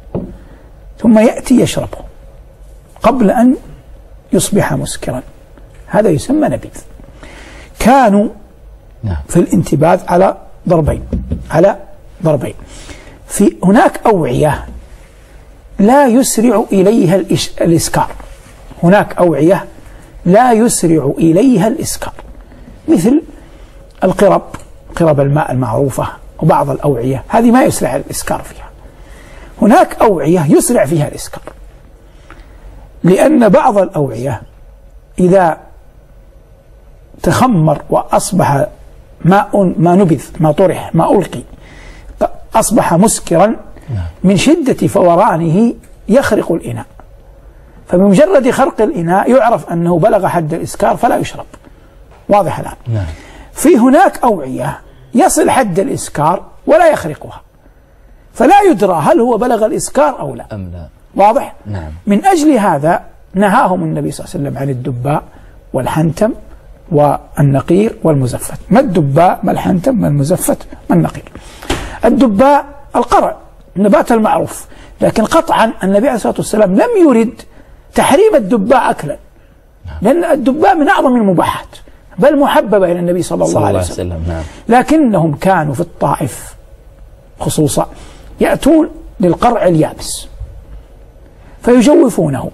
ثم يأتي يشربه قبل أن يصبح مسكرا. هذا يسمى نبيذ. كانوا في الانتباذ على ضربين على ضربين في هناك أوعية لا يسرع إليها الإسكار، هناك أوعية لا يسرع إليها الإسكار، مثل القرب، قرب الماء المعروفة، وبعض الأوعية هذه ما يسرع الإسكار فيها. هناك أوعية يسرع فيها الإسكار، لأن بعض الأوعية إذا تخمر وأصبح ماء ما نبذ ما طرح ما ألقي أصبح مسكرا من شدة فورانه يخرق الإناء، فبمجرد خرق الإناء يعرف أنه بلغ حد الإسكار فلا يشرب. واضح الآن؟ نعم. في هناك أوعية يصل حد الإسكار ولا يخرقها، فلا يدرى هل هو بلغ الإسكار أو لا. أم لا. واضح؟ نعم. من أجل هذا نهاهم النبي صلى الله عليه وسلم عن الدباء والحنتم والنقير والمزفت. ما الدباء ما الحنتم ما المزفت ما النقير؟ الدباء القرع، النبات المعروف، لكن قطعا النبي عليه الصلاة والسلام لم يرد تحريم الدباء أكلا، لأن الدباء من أعظم المباحات بل محببة إلى النبي صلى الله عليه وسلم. نعم. لكنهم كانوا في الطائف خصوصا يأتون للقرع اليابس فيجوفونه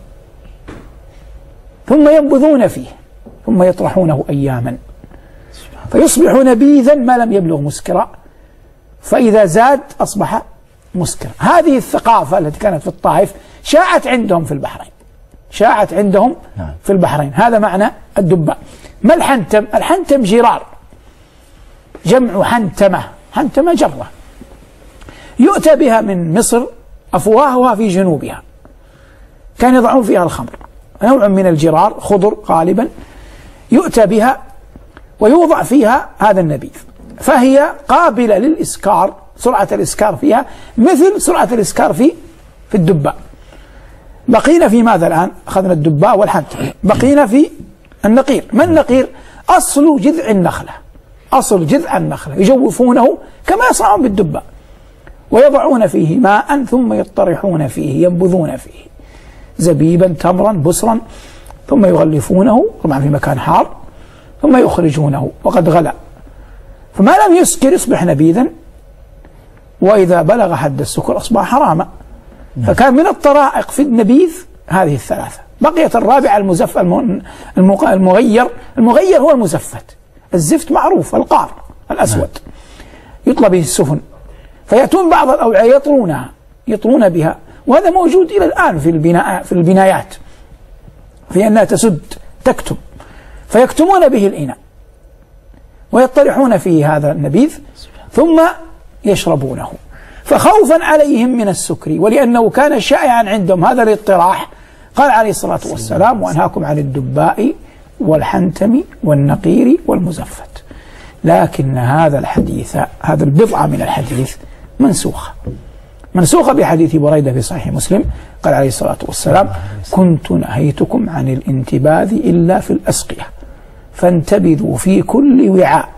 ثم ينبذون فيه ثم يطرحونه أياما فيصبح نبيذا ما لم يبلغ مسكرا، فإذا زاد أصبح مسكرا. هذه الثقافة التي كانت في الطائف شاعت عندهم في البحرين، شاعت عندهم في البحرين. هذا معنى الدباء. ما الحنتم؟ الحنتم جرار، جمع حنتمة، حنتمة جرة، يؤتى بها من مصر، أفواهها في جنوبها، كان يضعون فيها الخمر، نوع من الجرار خضر غالبا، يؤتى بها ويوضع فيها هذا النبيذ، فهي قابلة للإسكار، سرعة الإسكار فيها مثل سرعة الإسكار في في الدباء. بقينا في ماذا الآن؟ أخذنا الدباء والحنتم، بقينا في النقير. ما النقير؟ أصل جذع النخلة، أصل جذع النخلة يجوفونه كما يصنعون بالدباء، ويضعون فيه ماء ثم يطرحون فيه، ينبذون فيه زبيبا تمرا بسرا، ثم يغلفونه طبعا في مكان حار، ثم يخرجونه وقد غلى، فما لم يسكر يصبح نبيذا، وإذا بلغ حد السكر أصبح حراما. فكان من الطرائق في النبيذ هذه الثلاثة. بقيت الرابعة المزف المغير. المغير هو المزفت. الزفت معروف، القار الأسود يطلى به السفن، فيأتون بعض الأوعية يطرونها يطرون بها، وهذا موجود إلى الآن في البناء في البنايات، في أنها تسد تكتم، فيكتمون به الإناء ويطرحون فيه هذا النبيذ ثم يشربونه. فخوفا عليهم من السكر، ولأنه كان شائعا عندهم هذا الاطراح، قال عليه الصلاة والسلام: وأنهاكم عن الدباء والحنتم والنقير والمزفت. لكن هذا الحديث، هذا البضعة من الحديث منسوخة منسوخة بحديث بريدة في صحيح مسلم، قال عليه الصلاة والسلام: كنت نهيتكم عن الانتباذ إلا في الأسقية فانتبذوا في كل وعاء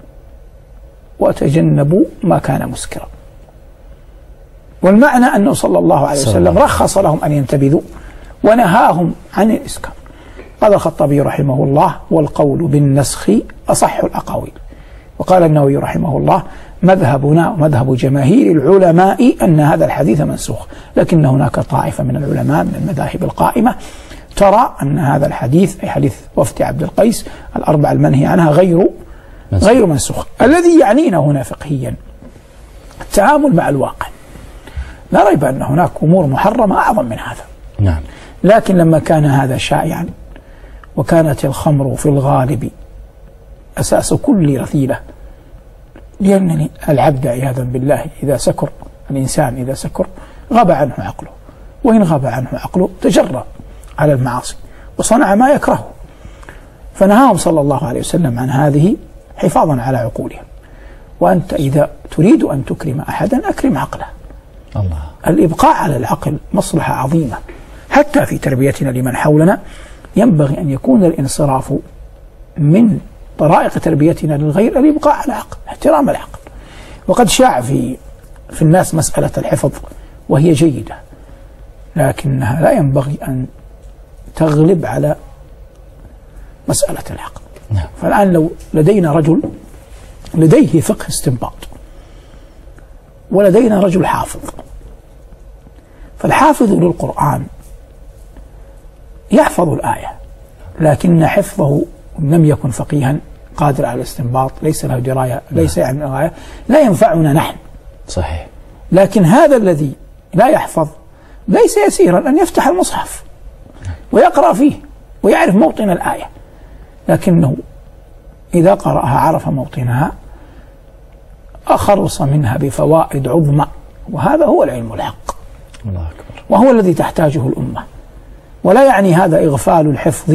وتجنبوا ما كان مسكرا. والمعنى أنه صلى الله عليه وسلم رخص لهم أن ينتبذوا ونهاهم عن الإسكار. قال الخطابي رحمه الله: والقول بالنسخ أصح الأقاويل. وقال النووي رحمه الله: مذهبنا ومذهب جماهير العلماء أن هذا الحديث منسوخ، لكن هناك طائفة من العلماء من المذاهب القائمة ترى أن هذا الحديث، أي حديث وفد عبد القيس الأربعة المنهي عنها، غير منسوخ. غير منسوخ. الذي يعنينا هنا فقهيا التعامل مع الواقع. لا ريب أن هناك أمور محرمة أعظم من هذا. نعم. لكن لما كان هذا شائعا، وكانت الخمر في الغالب أساس كل رذيلة، لأن العبد عياذا بالله إذا سكر، الإنسان إذا سكر غاب عنه عقله، وإن غاب عنه عقله تجرأ على المعاصي وصنع ما يكرهه. فنهاهم صلى الله عليه وسلم عن هذه حفاظا على عقولهم. وأنت إذا تريد أن تكرم أحدا أكرم عقله. الله. الإبقاء على العقل مصلحة عظيمة، حتى في تربيتنا لمن حولنا ينبغي أن يكون الانصراف من طرائق تربيتنا للغير الإبقاء على العقل، احترام العقل. وقد شاع في في الناس مسألة الحفظ وهي جيدة، لكنها لا ينبغي أن تغلب على مسألة العقل. نعم. فالآن لو لدينا رجل لديه فقه استنباط، ولدينا رجل حافظ، فالحافظ للقرآن يحفظ الآية، لكن حفظه لم يكن فقيها قادر على الاستنباط، ليس له دراية، ليس يعلم الآية، لا ينفعنا نحن. صحيح. لكن هذا الذي لا يحفظ ليس يسيرا أن يفتح المصحف ويقرأ فيه ويعرف موطن الآية، لكنه إذا قرأها عرف موطنها، أخلص منها بفوائد عظمى، وهذا هو العلم الحق. الله أكبر. وهو الذي تحتاجه الأمة. ولا يعني هذا إغفال الحفظ،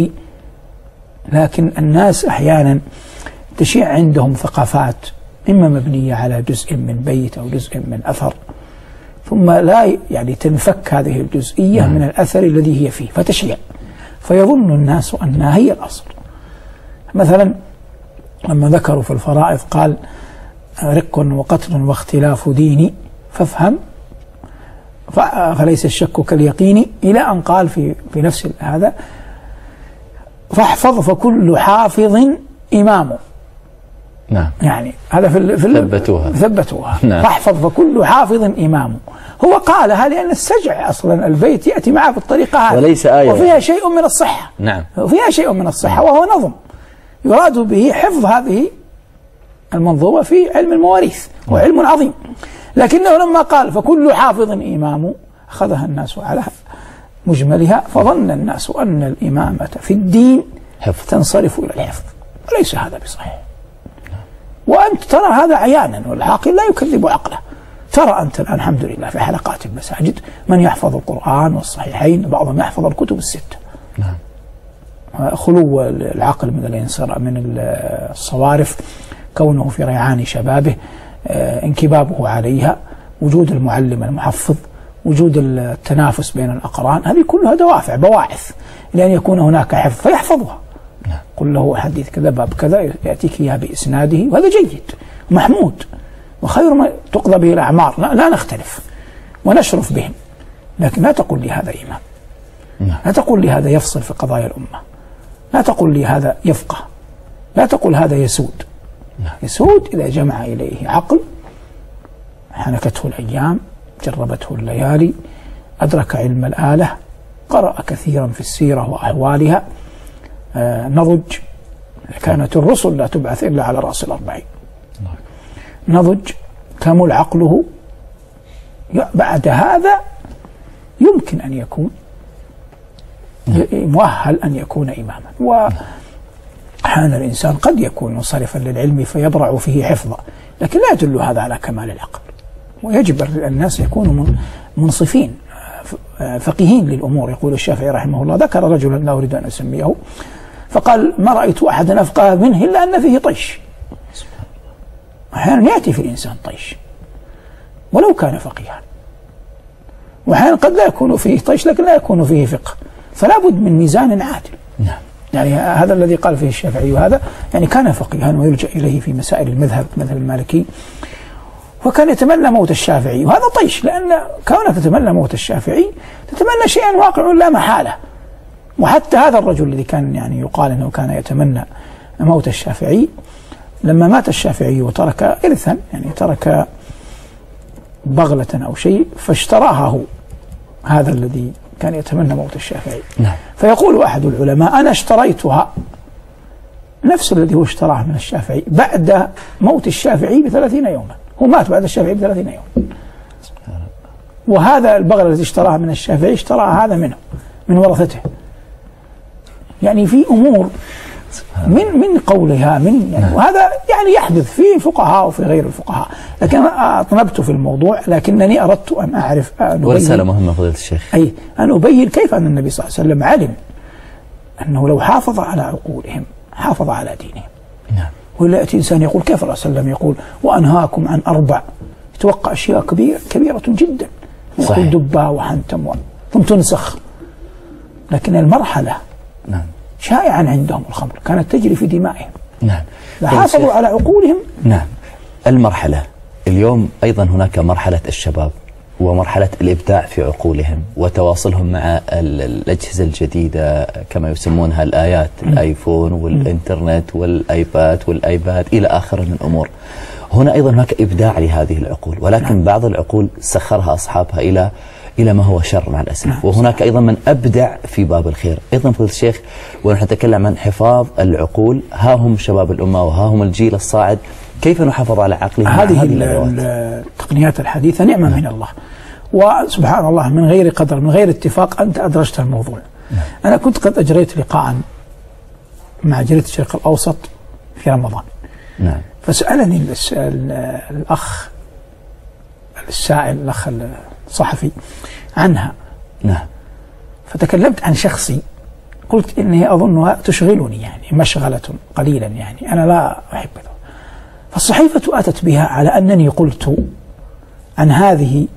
لكن الناس أحيانا تشيع عندهم ثقافات إما مبنية على جزء من بيت أو جزء من أثر، ثم لا يعني تنفك هذه الجزئية من الأثر الذي هي فيه فتشيع، فيظن الناس أنها هي الأصل. مثلا لما ذكروا في الفرائض قال: رق وقتل واختلاف ديني فافهم فليس الشك كاليقين، إلى أن قال في في نفس هذا: فاحفظ فكل حافظ إمام. نعم. يعني هذا في, في ثبتوها ثبتوها. نعم. فاحفظ فكل حافظ إمام. هو قالها لأن السجع أصلا البيت يأتي معه بالطريقة هذه، وليس آية، وفيها شيء من الصحة. نعم. وفيها شيء من الصحة، وهو نظم يراد به حفظ هذه المنظومة في علم المواريث، وعلم عظيم. لكنه لما قال فكل حافظ إمام أخذها الناس على مجملها، فظن الناس أن الإمامة في الدين حفظ. تنصرف إلى الحفظ، وليس هذا بصحيح. وأنت ترى هذا عيانا، والعاقل لا يكذب عقله. ترى أنت الآن الحمد لله في حلقات المساجد من يحفظ القرآن والصحيحين، بعضهم يحفظ الكتب الستة. نعم. خلو العقل من الانصراف من الصوارف، كونه في ريعان شبابه، انكبابه عليها، وجود المعلم المحفظ، وجود التنافس بين الأقران، هذه كلها دوافع بواعث لأن يكون هناك حفظ فيحفظها. نعم. قل له حديث كذا باب كذا يأتيك إياها بإسناده، وهذا جيد محمود، وخير ما تقضى به الأعمار، لا, لا نختلف ونشرف بهم. لكن لا تقول لي هذا إمام. نعم. لا تقول لي هذا يفصل في قضايا الأمة. لا تقول لي هذا يفقه. لا تقول هذا يسود. نعم. يسود إذا جمع إليه عقل، حنكته الأيام، جربته الليالي، أدرك علم الآلة، قرأ كثيرا في السيرة وأحوالها، آه نضج. كانت الرسل لا تبعث إلا على رأس الأربعين. نضج، كمل عقله، بعد هذا يمكن أن يكون مؤهل أن يكون إماما. وحان الإنسان قد يكون منصرفا للعلم فيبرع فيه حفظا، لكن لا يدل هذا على كمال العقل. ويجب الناس يكونوا منصفين فقيهين للأمور. يقول الشافعي رحمه الله: ذكر رجلا لا أريد أن أسميه، فقال ما رأيت أحدا أفقه منه إلا أن فيه طيش. أحيانا يأتي في الإنسان طيش ولو كان فقيها، وأحيانا قد لا يكون فيه طيش لكن لا يكون فيه فقه، فلا بد من ميزان عادل. نعم. يعني هذا الذي قال فيه الشافعي، وهذا يعني كان فقيها ويلجأ إليه في مسائل المذهب مذهب المالكي، وكان يتمنى موت الشافعي، وهذا طيش، لأن كونك تتمنى موت الشافعي تتمنى شيئا واقع لا محالة. وحتى هذا الرجل الذي كان يعني يقال أنه كان يتمنى موت الشافعي، لما مات الشافعي وترك إرثا، يعني ترك بغلة أو شيء، فاشتراها هو، هذا الذي كان يتمنى موت الشافعي. نعم. فيقول أحد العلماء أنا اشتريتها، نفس الذي هو اشتراها من الشافعي، بعد موت الشافعي بثلاثين يوما، هو مات بعد الشافعي بثلاثين يوما، وهذا البغلة التي اشتراها من الشافعي اشتراها هذا منه من ورثته. يعني في أمور من من قولها من يعني، وهذا يعني يحدث في الفقهاء وفي غير الفقهاء، لكن أنا أطنبت في الموضوع، لكنني أردت أن أعرف أن ورسالة مهمة فضيلة الشيخ، أي أن أبين كيف أن النبي صلى الله عليه وسلم علم أنه لو حافظ على عقولهم حافظ على دينهم. نعم. ولا يأتي إنسان يقول كيف الرسول صلى الله عليه وسلم يقول وأنهاكم عن أربع، يتوقع أشياء كبيرة كبيرة جدا، يقول دبا وحنتم ثم تنسخ، لكن المرحلة نعم شائعا عندهم الخمر كانت تجري في دمائهم. نعم. حافظوا على عقولهم. نعم. المرحلة اليوم أيضا هناك مرحلة الشباب ومرحلة الإبداع في عقولهم وتواصلهم مع الأجهزة الجديدة كما يسمونها الآيات، الآيفون والإنترنت والآيباد والآيباد إلى آخر من أمور. هنا أيضا هناك إبداع لهذه العقول، ولكن نعم. بعض العقول سخرها أصحابها إلى إلى ما هو شر مع الأسف. نعم. وهناك أيضا من أبدع في باب الخير. أيضا فضيلة الشيخ ونحن نتكلم عن حفاظ العقول، ها هم شباب الأمة وها هم الجيل الصاعد، كيف نحافظ على عقلهم؟ هذه التقنيات الحديثة نعمة نعم. من الله، وسبحان الله من غير قدر من غير اتفاق أنت أدرجت الموضوع. نعم. أنا كنت قد أجريت لقاء مع جريدة الشرق الأوسط في رمضان. نعم. فسألني الأخ السائل الأخ الصحفي عنها. نعم. فتكلمت عن شخصي، قلت إني أظنها تشغلني يعني مشغلة قليلا، يعني أنا لا أحب ذلك. فالصحيفة أتت بها على أنني قلت عن هذه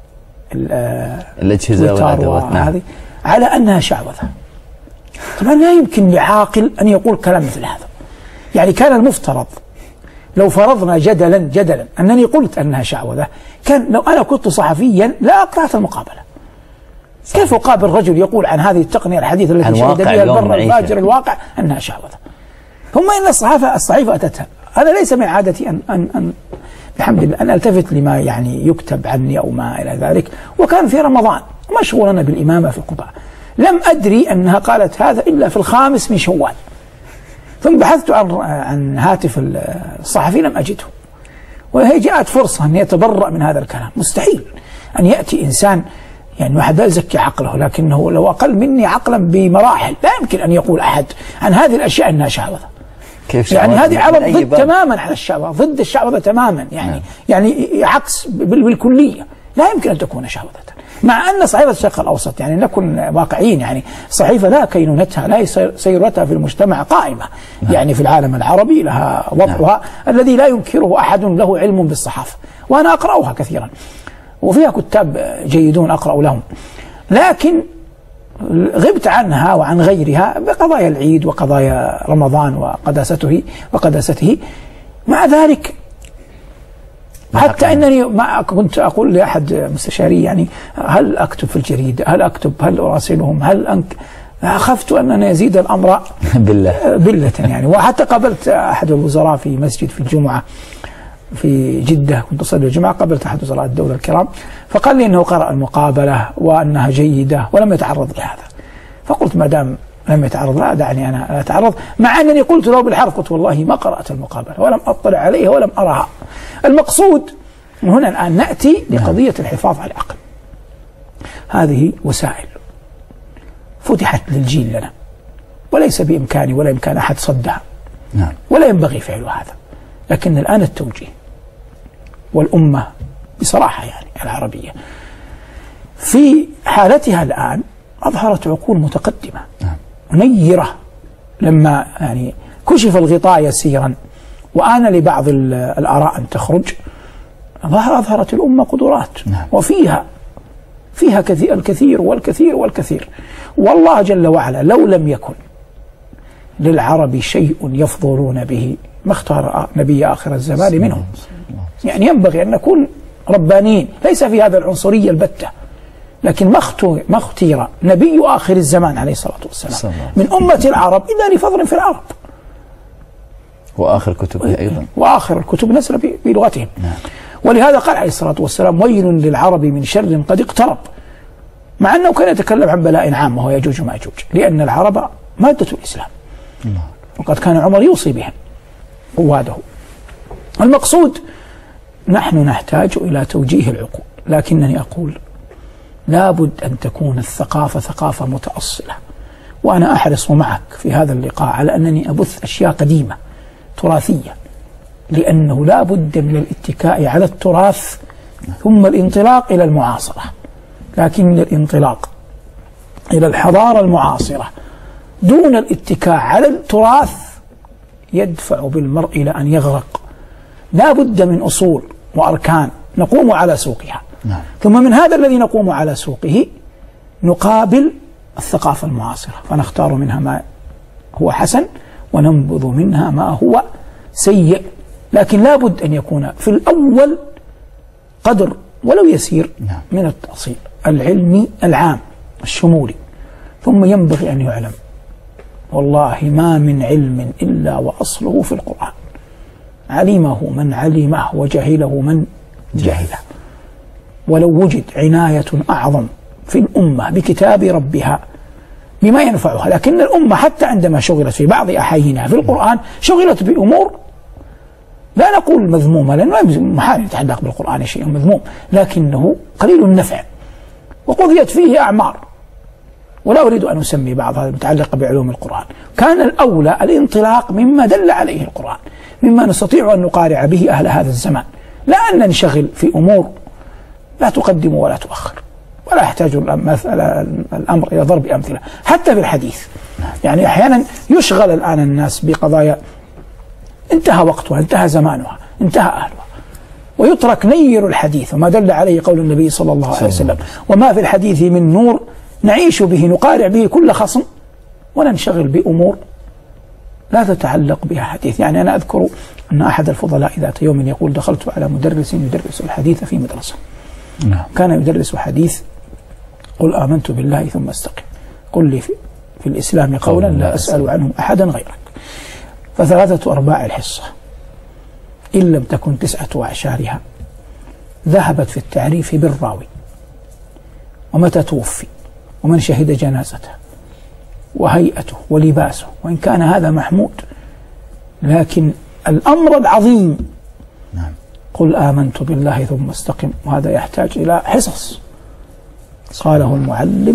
الأجهزة والأدوات هذه على أنها شعوذة. طبعا لا يمكن لعاقل أن يقول كلام مثل هذا. يعني كان المفترض لو فرضنا جدلا جدلا أنني قلت أنها شعوذة، كان لو أنا كنت صحفيا لا أقطعت المقابلة. صحيح. كيف أقابل رجل يقول عن هذه التقنية الحديثة التي شهد بها البر الفاجر الواقع أنها شعوذة؟ ثم إن الصحافة الصحيفة أتتها. أنا ليس من عادتي أن أن أن الحمد لله أن ألتفت لما يعني يكتب عني أو ما إلى ذلك، وكان في رمضان مشغولنا بالإمامة في قباء، لم أدري أنها قالت هذا إلا في الخامس من شوال. ثم بحثت عن عن هاتف الصحفي لم أجده، وهي جاءت فرصة أن يتبرأ من هذا الكلام. مستحيل أن يأتي إنسان، يعني واحد لا يزكي عقله، لكنه لو أقل مني عقلا بمراحل لا يمكن أن يقول أحد عن هذه الأشياء أنها شعوذة. كيف يعني هذه عرض ضد تماما على الشعوذة، ضد الشعوذة تماما، يعني نعم. يعني عكس بالكلية، لا يمكن أن تكون شعوذة. مع أن صحيفة الشرق الأوسط يعني نكون واقعيين، يعني صحيفة لا كينونتها لا سيرتها في المجتمع قائمة. نعم. يعني في العالم العربي لها وضعها نعم. الذي لا ينكره أحد له علم بالصحافة، وأنا أقرأها كثيرا وفيها كتاب جيدون أقرأ لهم، لكن غبت عنها وعن غيرها بقضايا العيد وقضايا رمضان وقداسته وقداسته. مع ذلك حتى أنني ما كنت أقول لأحد مستشاري يعني هل أكتب في الجريدة، هل أكتب، هل أراسلهم، هل أنك خفت أن يزيد الأمر بالله بالله يعني. وحتى قابلت أحد الوزراء في مسجد في الجمعة في جدة، كنت أصلي الجمعة، قابلت أحد وزراء الدولة الكرام فقال لي أنه قرأ المقابلة وأنها جيدة ولم يتعرض لهذا. فقلت ما دام لم يتعرض لا دعني أنا أتعرض، مع أنني قلت له بالحرف، قلت والله ما قرأت المقابلة ولم أطلع عليها ولم أراها. المقصود هنا الآن نأتي لقضية الحفاظ على العقل. هذه وسائل فتحت للجيل لنا، وليس بإمكاني ولا إمكان أحد صدها، نعم. ولا ينبغي فعل هذا. لكن الآن التوجيه والأمة بصراحة يعني العربية في حالتها الآن أظهرت عقول متقدمة نيرة لما يعني كشف الغطاء يسيرا وآن لبعض الآراء أن تخرج، ظهر أظهرت الأمة قدرات وفيها فيها كثير الكثير والكثير والكثير. والله جل وعلا لو لم يكن للعرب شيء يفضلون به ما اختار نبي آخر الزمان منهم. يعني ينبغي أن نكون ربانيين، ليس في هذا العنصرية البتة، لكن ما اختير نبي آخر الزمان عليه الصلاة والسلام من أمة العرب إلا لفضل في العرب، وآخر كتبه أيضا، وآخر الكتب نزل بلغتهم. نعم. ولهذا قال عليه الصلاة والسلام: ويل للعرب من شر قد اقترب، مع أنه كان يتكلم عن بلاء عام وهو يجوج وماجوج، لأن العرب مادة الإسلام. الله. وقد كان عمر يوصي بهم قواده. المقصود نحن نحتاج إلى توجيه العقول، لكنني أقول لابد أن تكون الثقافة ثقافة متأصلة. وأنا أحرص معك في هذا اللقاء على أنني أبث أشياء قديمة تراثية، لأنه لا بد من الاتكاء على التراث ثم الانطلاق إلى المعاصرة. لكن الانطلاق إلى الحضارة المعاصرة دون الاتكاء على التراث يدفع بالمرء إلى أن يغرق. لا بد من أصول وأركان نقوم على سوقها. نعم. ثم من هذا الذي نقوم على سوقه نقابل الثقافة المعاصرة، فنختار منها ما هو حسن وننبذ منها ما هو سيء. لكن لا بد أن يكون في الأول قدر ولو يسير من التأصيل العلمي العام الشمولي. ثم ينبغي أن يعلم والله ما من علم إلا وأصله في القرآن، علمه من علمه وجهله من جهله. ولو وجد عناية أعظم في الأمة بكتاب ربها بما ينفعها، لكن الأمة حتى عندما شغلت في بعض أحايينها في القرآن شغلت بأمور لا نقول مذمومة، لأنه محال يتعلق بالقرآن شيء مذموم، لكنه قليل النفع وقضيت فيه أعمار. ولا أريد أن أسمي بعض هذا المتعلق بعلوم القرآن. كان الأولى الانطلاق مما دل عليه القرآن، مما نستطيع أن نقارع به أهل هذا الزمان، لا أن ننشغل في أمور لا تقدم ولا تؤخر، ولا يحتاج الأمر إلى ضرب أمثلة. حتى في الحديث يعني أحيانا يشغل الآن الناس بقضايا انتهى وقتها، انتهى زمانها، انتهى أهلها، ويترك نير الحديث وما دل عليه قول النبي صلى الله عليه وسلم: وما في الحديث من نور نعيش به نقارع به كل خصم وننشغل بأمور لا تتعلق بها حديث. يعني أنا أذكر أن أحد الفضلاء ذات يوم يقول: دخلت على مدرس يدرس الحديث في مدرسة، كان يدرس حديث قل آمنت بالله ثم استقم، قل لي في, في الإسلام قولا لا أسأل عنه أحدا غيرك. فثلاثة أرباع الحصة إن لم تكن تسعة وأعشارها ذهبت في التعريف بالراوي ومتى توفي ومن شهد جنازته وهيئته ولباسه، وإن كان هذا محمود، لكن الأمر العظيم نعم. قل آمنت بالله ثم استقم، وهذا يحتاج إلى حصص. قاله المعلم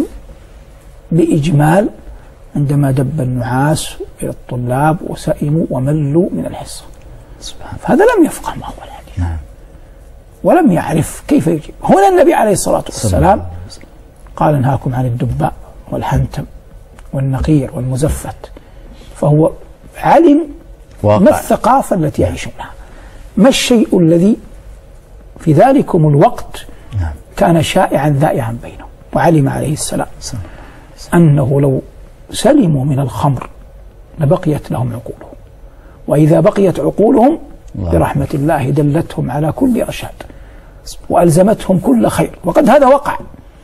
بإجمال عندما دب النعاس إلى الطلاب وسئموا وملوا من الحصة. فهذا لم يفقه ما هو الحديث نعم. ولم يعرف كيف يجيب. هنا النبي عليه الصلاة والسلام قال: انهاكم عن الدباء والحنتم والنقير والمزفت. فهو علم واقع. ما الثقافة التي يعيشونها، ما الشيء الذي في ذلكم الوقت نعم. كان شائعا ذائعا بينهم. وعلم عليه السلام أنه لو سلموا من الخمر لبقيت لهم عقولهم، وإذا بقيت عقولهم برحمة الله دلتهم على كل رشاد وألزمتهم كل خير. وقد هذا وقع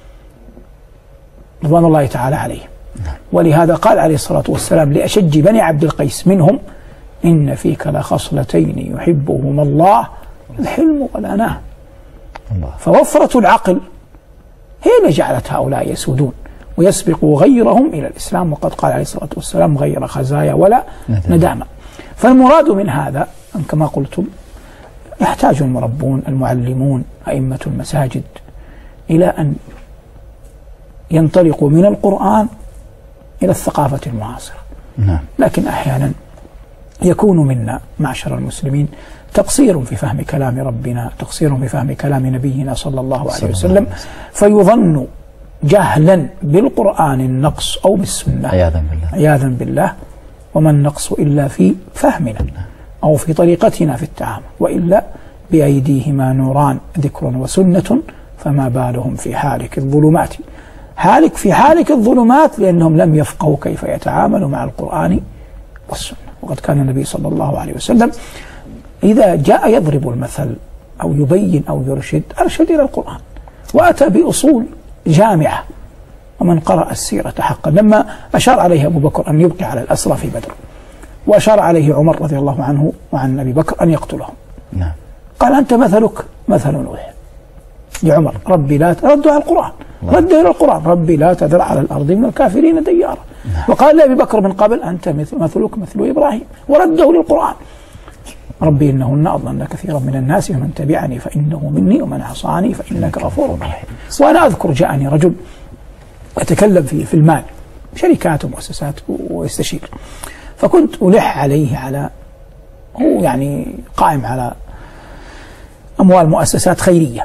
رضوان الله تعالى عليهم. ولهذا قال عليه الصلاة والسلام لأشج بني عبد القيس منهم: إن فيك لخصلتين يحبهما الله، الحلم والأناة. فوفرة العقل هي اللي جعلت هؤلاء يسودون ويسبقوا غيرهم إلى الإسلام. وقد قال عليه الصلاة والسلام: غير خزايا ولا ندامة. فالمراد من هذا أن كما قلتم يحتاج المربون المعلمون أئمة المساجد إلى أن ينطلقوا من القرآن إلى الثقافة المعاصرة. نعم. لكن أحيانا يكون منا معشر المسلمين تقصير في فهم كلام ربنا، تقصير في فهم كلام نبينا صلى الله عليه وسلم، فيظن جهلا بالقرآن النقص أو بالسنة عياذا بالله. عياذا بالله. وما النقص إلا في فهمنا أو في طريقتنا في التعامل، وإلا بأيديهما نوران ذكر وسنة فما بالهم في حالك الظلمات. حالك في حالك الظلمات لأنهم لم يفقهوا كيف يتعاملوا مع القرآن والسنة. وقد كان النبي صلى الله عليه وسلم إذا جاء يضرب المثل أو يبين أو يرشد أرشد إلى القرآن، وأتى بأصول جامعة. ومن قرأ السيرة حقا، لما أشار عليه أبو بكر أن يبقي على الأسرى في بدر، وأشار عليه عمر رضي الله عنه وعن أبي بكر أن يقتلهم، نعم. قال أنت مثلك مثل نوح لعمر، ربي لا ردوا على القرآن، ردوا إلى القرآن، ربي لا تذر على الأرض من الكافرين ديارا. نعم. وقال لأبي بكر من قبل أنت مثلك مثل إبراهيم، ورده للقرآن، ربي إنهن أضللن كثيرا من الناس ومن تبعني فإنه مني ومن عصاني فإنك غفور رحيم. وأنا أذكر جاءني رجل أتكلم في في المال، شركات ومؤسسات ويستشير، فكنت ألح عليه على، هو يعني قائم على أموال مؤسسات خيرية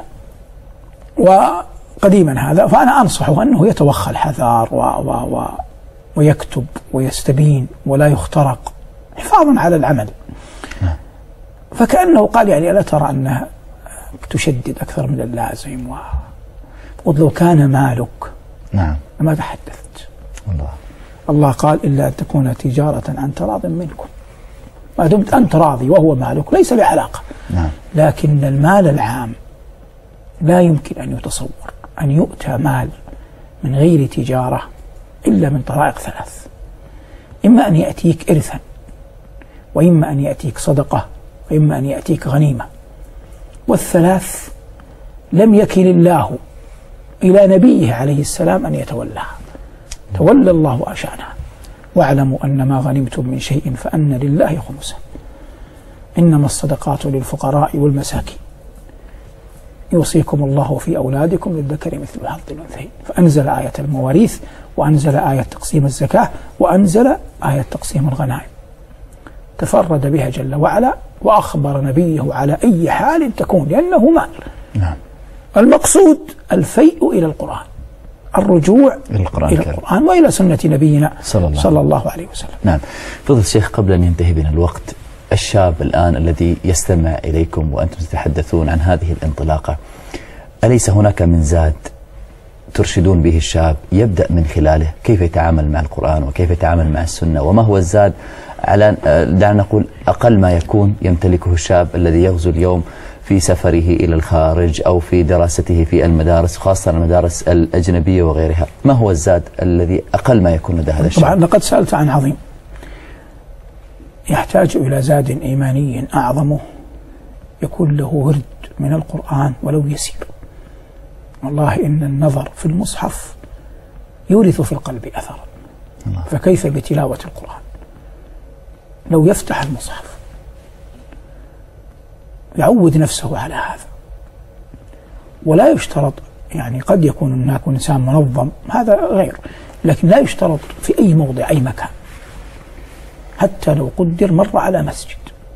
وقديما هذا، فأنا أنصحه أنه يتوخى الحذار و و و ويكتب ويستبين ولا يخترق حفاظا على العمل. فكأنه قال يعني ألا ترى أنها تشدد أكثر من اللازم، وقلت لو كان مالك نعم ما تحدثت. الله الله قال إلا أن تكون تجارة عن تراض منكم، ما دمت أنت راضي وهو مالك ليس بعلاقة. نعم. لكن المال العام لا يمكن أن يتصور أن يؤتى مال من غير تجارة إلا من طرائق ثلاث: إما أن يأتيك إرثا، وإما أن يأتيك صدقة، وإما أن يأتيك غنيمة. والثلاث لم يكل الله إلى نبيه عليه السلام أن يتولاها، تولى الله أشأنها. واعلموا أن ما غنمتم من شيء فأن لله خمسه، إنما الصدقات للفقراء والمساكين، يوصيكم الله في أولادكم للذكر مثل حظ الأنثيين. فأنزل آية المواريث، وأنزل آية تقسيم الزكاة، وأنزل آية تقسيم الغنائم، تفرد بها جل وعلا، وأخبر نبيه على أي حال تكون لأنه مال. نعم. المقصود الفيء إلى القرآن، الرجوع إلى القرآن, إلى القرآن وإلى سنة نبينا صلى الله, صلى الله عليه وسلم. نعم. فضل الشيخ، قبل أن ينتهي بنا الوقت، الشاب الآن الذي يستمع إليكم وأنتم تتحدثون عن هذه الانطلاقة، أليس هناك من زاد ترشدون به الشاب يبدأ من خلاله كيف يتعامل مع القرآن وكيف يتعامل مع السنة؟ وما هو الزاد على دعنا نقول أقل ما يكون يمتلكه الشاب الذي يغزو اليوم في سفره إلى الخارج أو في دراسته في المدارس، خاصة المدارس الأجنبية وغيرها؟ ما هو الزاد الذي أقل ما يكون لدى هذا الشاب؟ طبعا لقد سألت عن عظيم، يحتاج إلى زاد إيماني أعظمه يكون له ورد من القرآن ولو يسير. والله إن النظر في المصحف يورث في القلب أثرا، فكيف بتلاوة القرآن؟ لو يفتح المصحف يعود نفسه على هذا، ولا يشترط، يعني قد يكون هناك إنسان منظم هذا غير، لكن لا يشترط في أي موضع أي مكان، حتى لو قدر مر على مسجد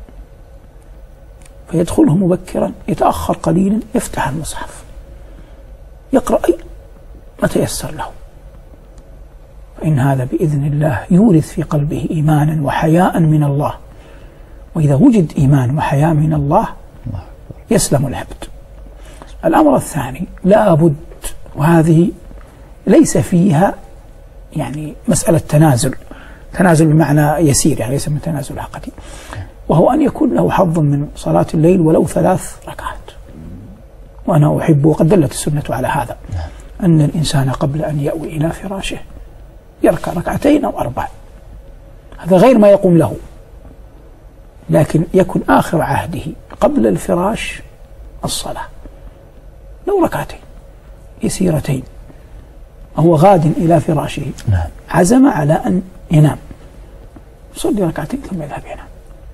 فيدخله مبكرا، يتأخر قليلا، يفتح المصحف يقرأ أي ما تيسر له، فإن هذا بإذن الله يورث في قلبه إيمانا وحياء من الله. وإذا وجد إيمان وحياء من الله يسلم العبد. الأمر الثاني لا بد، وهذه ليس فيها يعني مسألة تنازل، تنازل بمعنى يسير، يعني ليس من تنازل عقدي، وهو أن يكون له حظ من صلاة الليل ولو ثلاث ركعات. وأنا أحب، وقد دلت السنة على هذا، أن الإنسان قبل أن يأوي إلى فراشه يركع ركعتين أو أربع، هذا غير ما يقوم له، لكن يكن آخر عهده قبل الفراش الصلاة، لو ركعتين يسيرتين، هو غاد إلى فراشه عزم على أن ينام، يصلي ركعتين ثم يذهب ينام.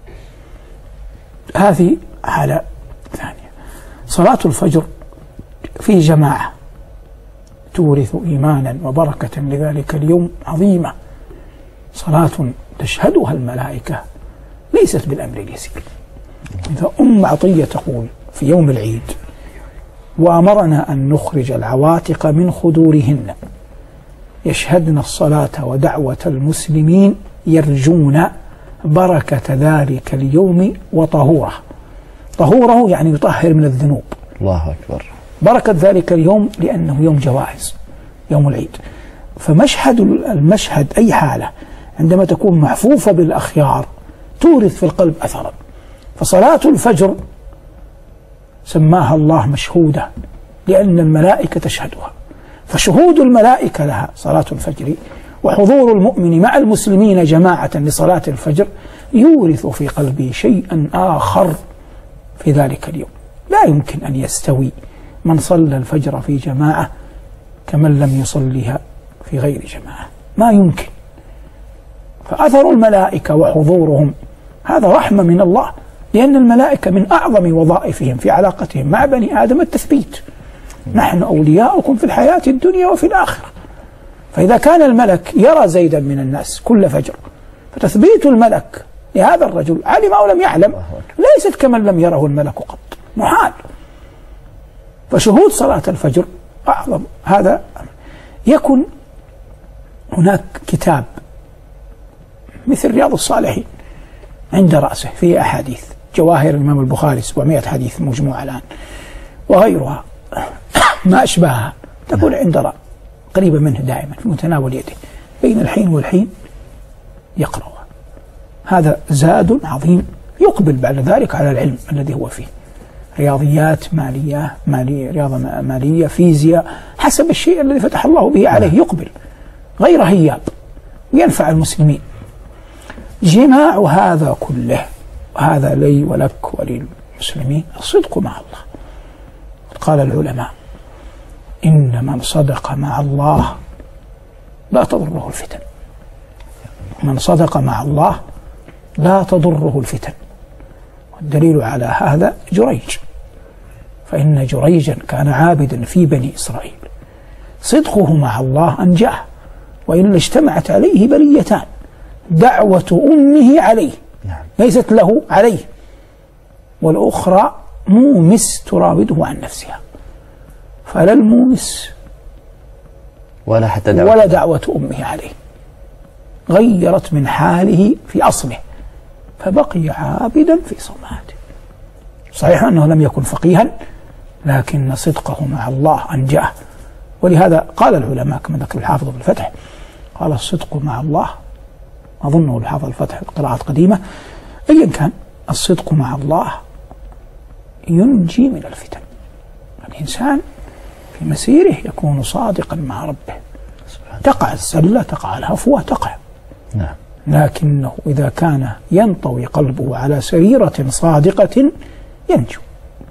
هذه حالة ثانية. صلاة الفجر في جماعة تورث إيمانا وبركة لذلك اليوم عظيمة، صلاة تشهدها الملائكة ليست بالأمر اليسير. إذا أم عطية تقول في يوم العيد: وأمرنا أن نخرج العواتق من خدورهن يشهدن الصلاة ودعوة المسلمين يرجون بركة ذلك اليوم وطهوره. طهوره يعني يطهر من الذنوب. الله أكبر. بركة ذلك اليوم لأنه يوم جوائز، يوم العيد. فمشهد المشهد أي حالة عندما تكون محفوفة بالأخيار تورث في القلب أثرا. فصلاة الفجر سماها الله مشهودة لأن الملائكة تشهدها، فشهود الملائكة لها صلاة الفجر وحضور المؤمن مع المسلمين جماعة لصلاة الفجر يورث في قلبه شيئا آخر في ذلك اليوم. لا يمكن أن يستوي من صلى الفجر في جماعة كمن لم يصليها في غير جماعة، ما يمكن. فأثر الملائكة وحضورهم هذا رحمة من الله، لأن الملائكة من أعظم وظائفهم في علاقتهم مع بني آدم التثبيت. نحن أولياؤكم في الحياة الدنيا وفي الآخرة. فإذا كان الملك يرى زيدا من الناس كل فجر، فتثبيت الملك لهذا الرجل علم أو لم يعلم ليست كمن لم يره الملك قط، محال. فشهود صلاة الفجر أعظم. هذا يكن هناك كتاب مثل رياض الصالحين عند رأسه فيه أحاديث، جواهر الإمام البخاري سبعمائة حديث مجموعة الآن وغيرها ما أشبهها تكون عند رأسه قريبة منه دائما في متناول يده، بين الحين والحين يقرأها. هذا زاد عظيم يقبل بعد ذلك على العلم الذي هو فيه، رياضيات، مالية مالية رياضة مالية، فيزياء، حسب الشيء الذي فتح الله به عليه يقبل غير هياب ينفع المسلمين. جماع هذا كله، هذا لي ولك وللمسلمين، الصدق مع الله. قال العلماء إن من صدق مع الله لا تضره الفتن. من صدق مع الله لا تضره الفتن. والدليل على هذا جريج، فإن جريجا كان عابدا في بني إسرائيل، صدقه مع الله أنجاه، وإلا اجتمعت عليه بليتان: دعوة أمه عليه ليست له عليه، والأخرى مومس تراوده عن نفسها. فلا المومس ولا حتى دعوة ولا دعوة أمه عليه، غيرت من حاله في أصله فبقي عابدا في صماته. صحيح أنه لم يكن فقيها، لكن صدقه مع الله أنجاه. ولهذا قال العلماء كما ذكر الحافظ في الفتح، قال الصدق مع الله، أظنه الحافظ الفتح قراءات قديمة، أيا كان الصدق مع الله ينجي من الفتن. الإنسان في مسيره يكون صادقا مع ربه، تقع السلة، تقع الهفوة، تقع، نعم. لكنه إذا كان ينطوي قلبه على سريرة صادقة ينجو،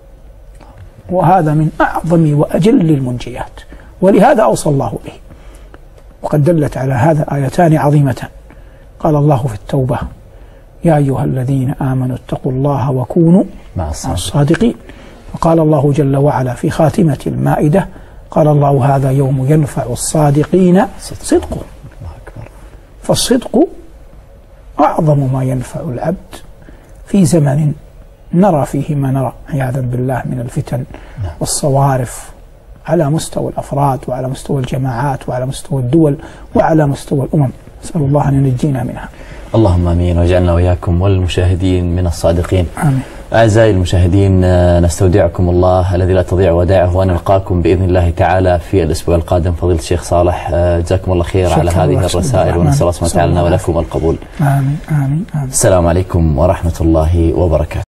وهذا من أعظم وأجل المنجيات. ولهذا أوصى الله به، وقد دلت على هذا آيتان عظيمتان. قال الله في التوبة: يا أيها الذين آمنوا اتقوا الله وكونوا مع الصادقين. وقال الله جل وعلا في خاتمة المائدة: قال الله هذا يوم ينفع الصادقين صدقهم. فالصدق أعظم ما ينفع العبد في زمن نرى فيه ما نرى عياذا بالله من الفتن والصوارف على مستوى الأفراد وعلى مستوى الجماعات وعلى مستوى الدول وعلى مستوى الأمم. نسأل الله أن ينجينا منها. اللهم آمين، واجعلنا وإياكم والمشاهدين من الصادقين. آمين. أعزائي المشاهدين، نستودعكم الله الذي لا تضيع ودائعه، ونلقاكم بإذن الله تعالى في الأسبوع القادم. فضيلة الشيخ صالح، جزاكم الله خير على هذه الرسائل، ونسأل الله سبحانه وتعالى لنا ولكم القبول. آمين آمين آمين. السلام عليكم ورحمة الله وبركاته.